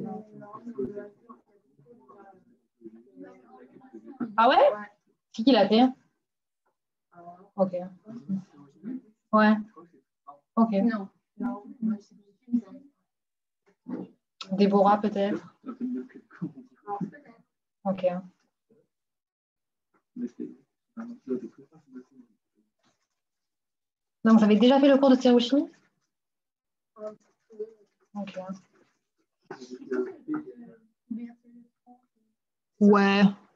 Ah ouais? C'est qui l'a fait? Ok. Ouais. Ok. Déborah peut-être? Ok. Donc, vous avez déjà fait le cours de stéréochimie? Ok. Ouais.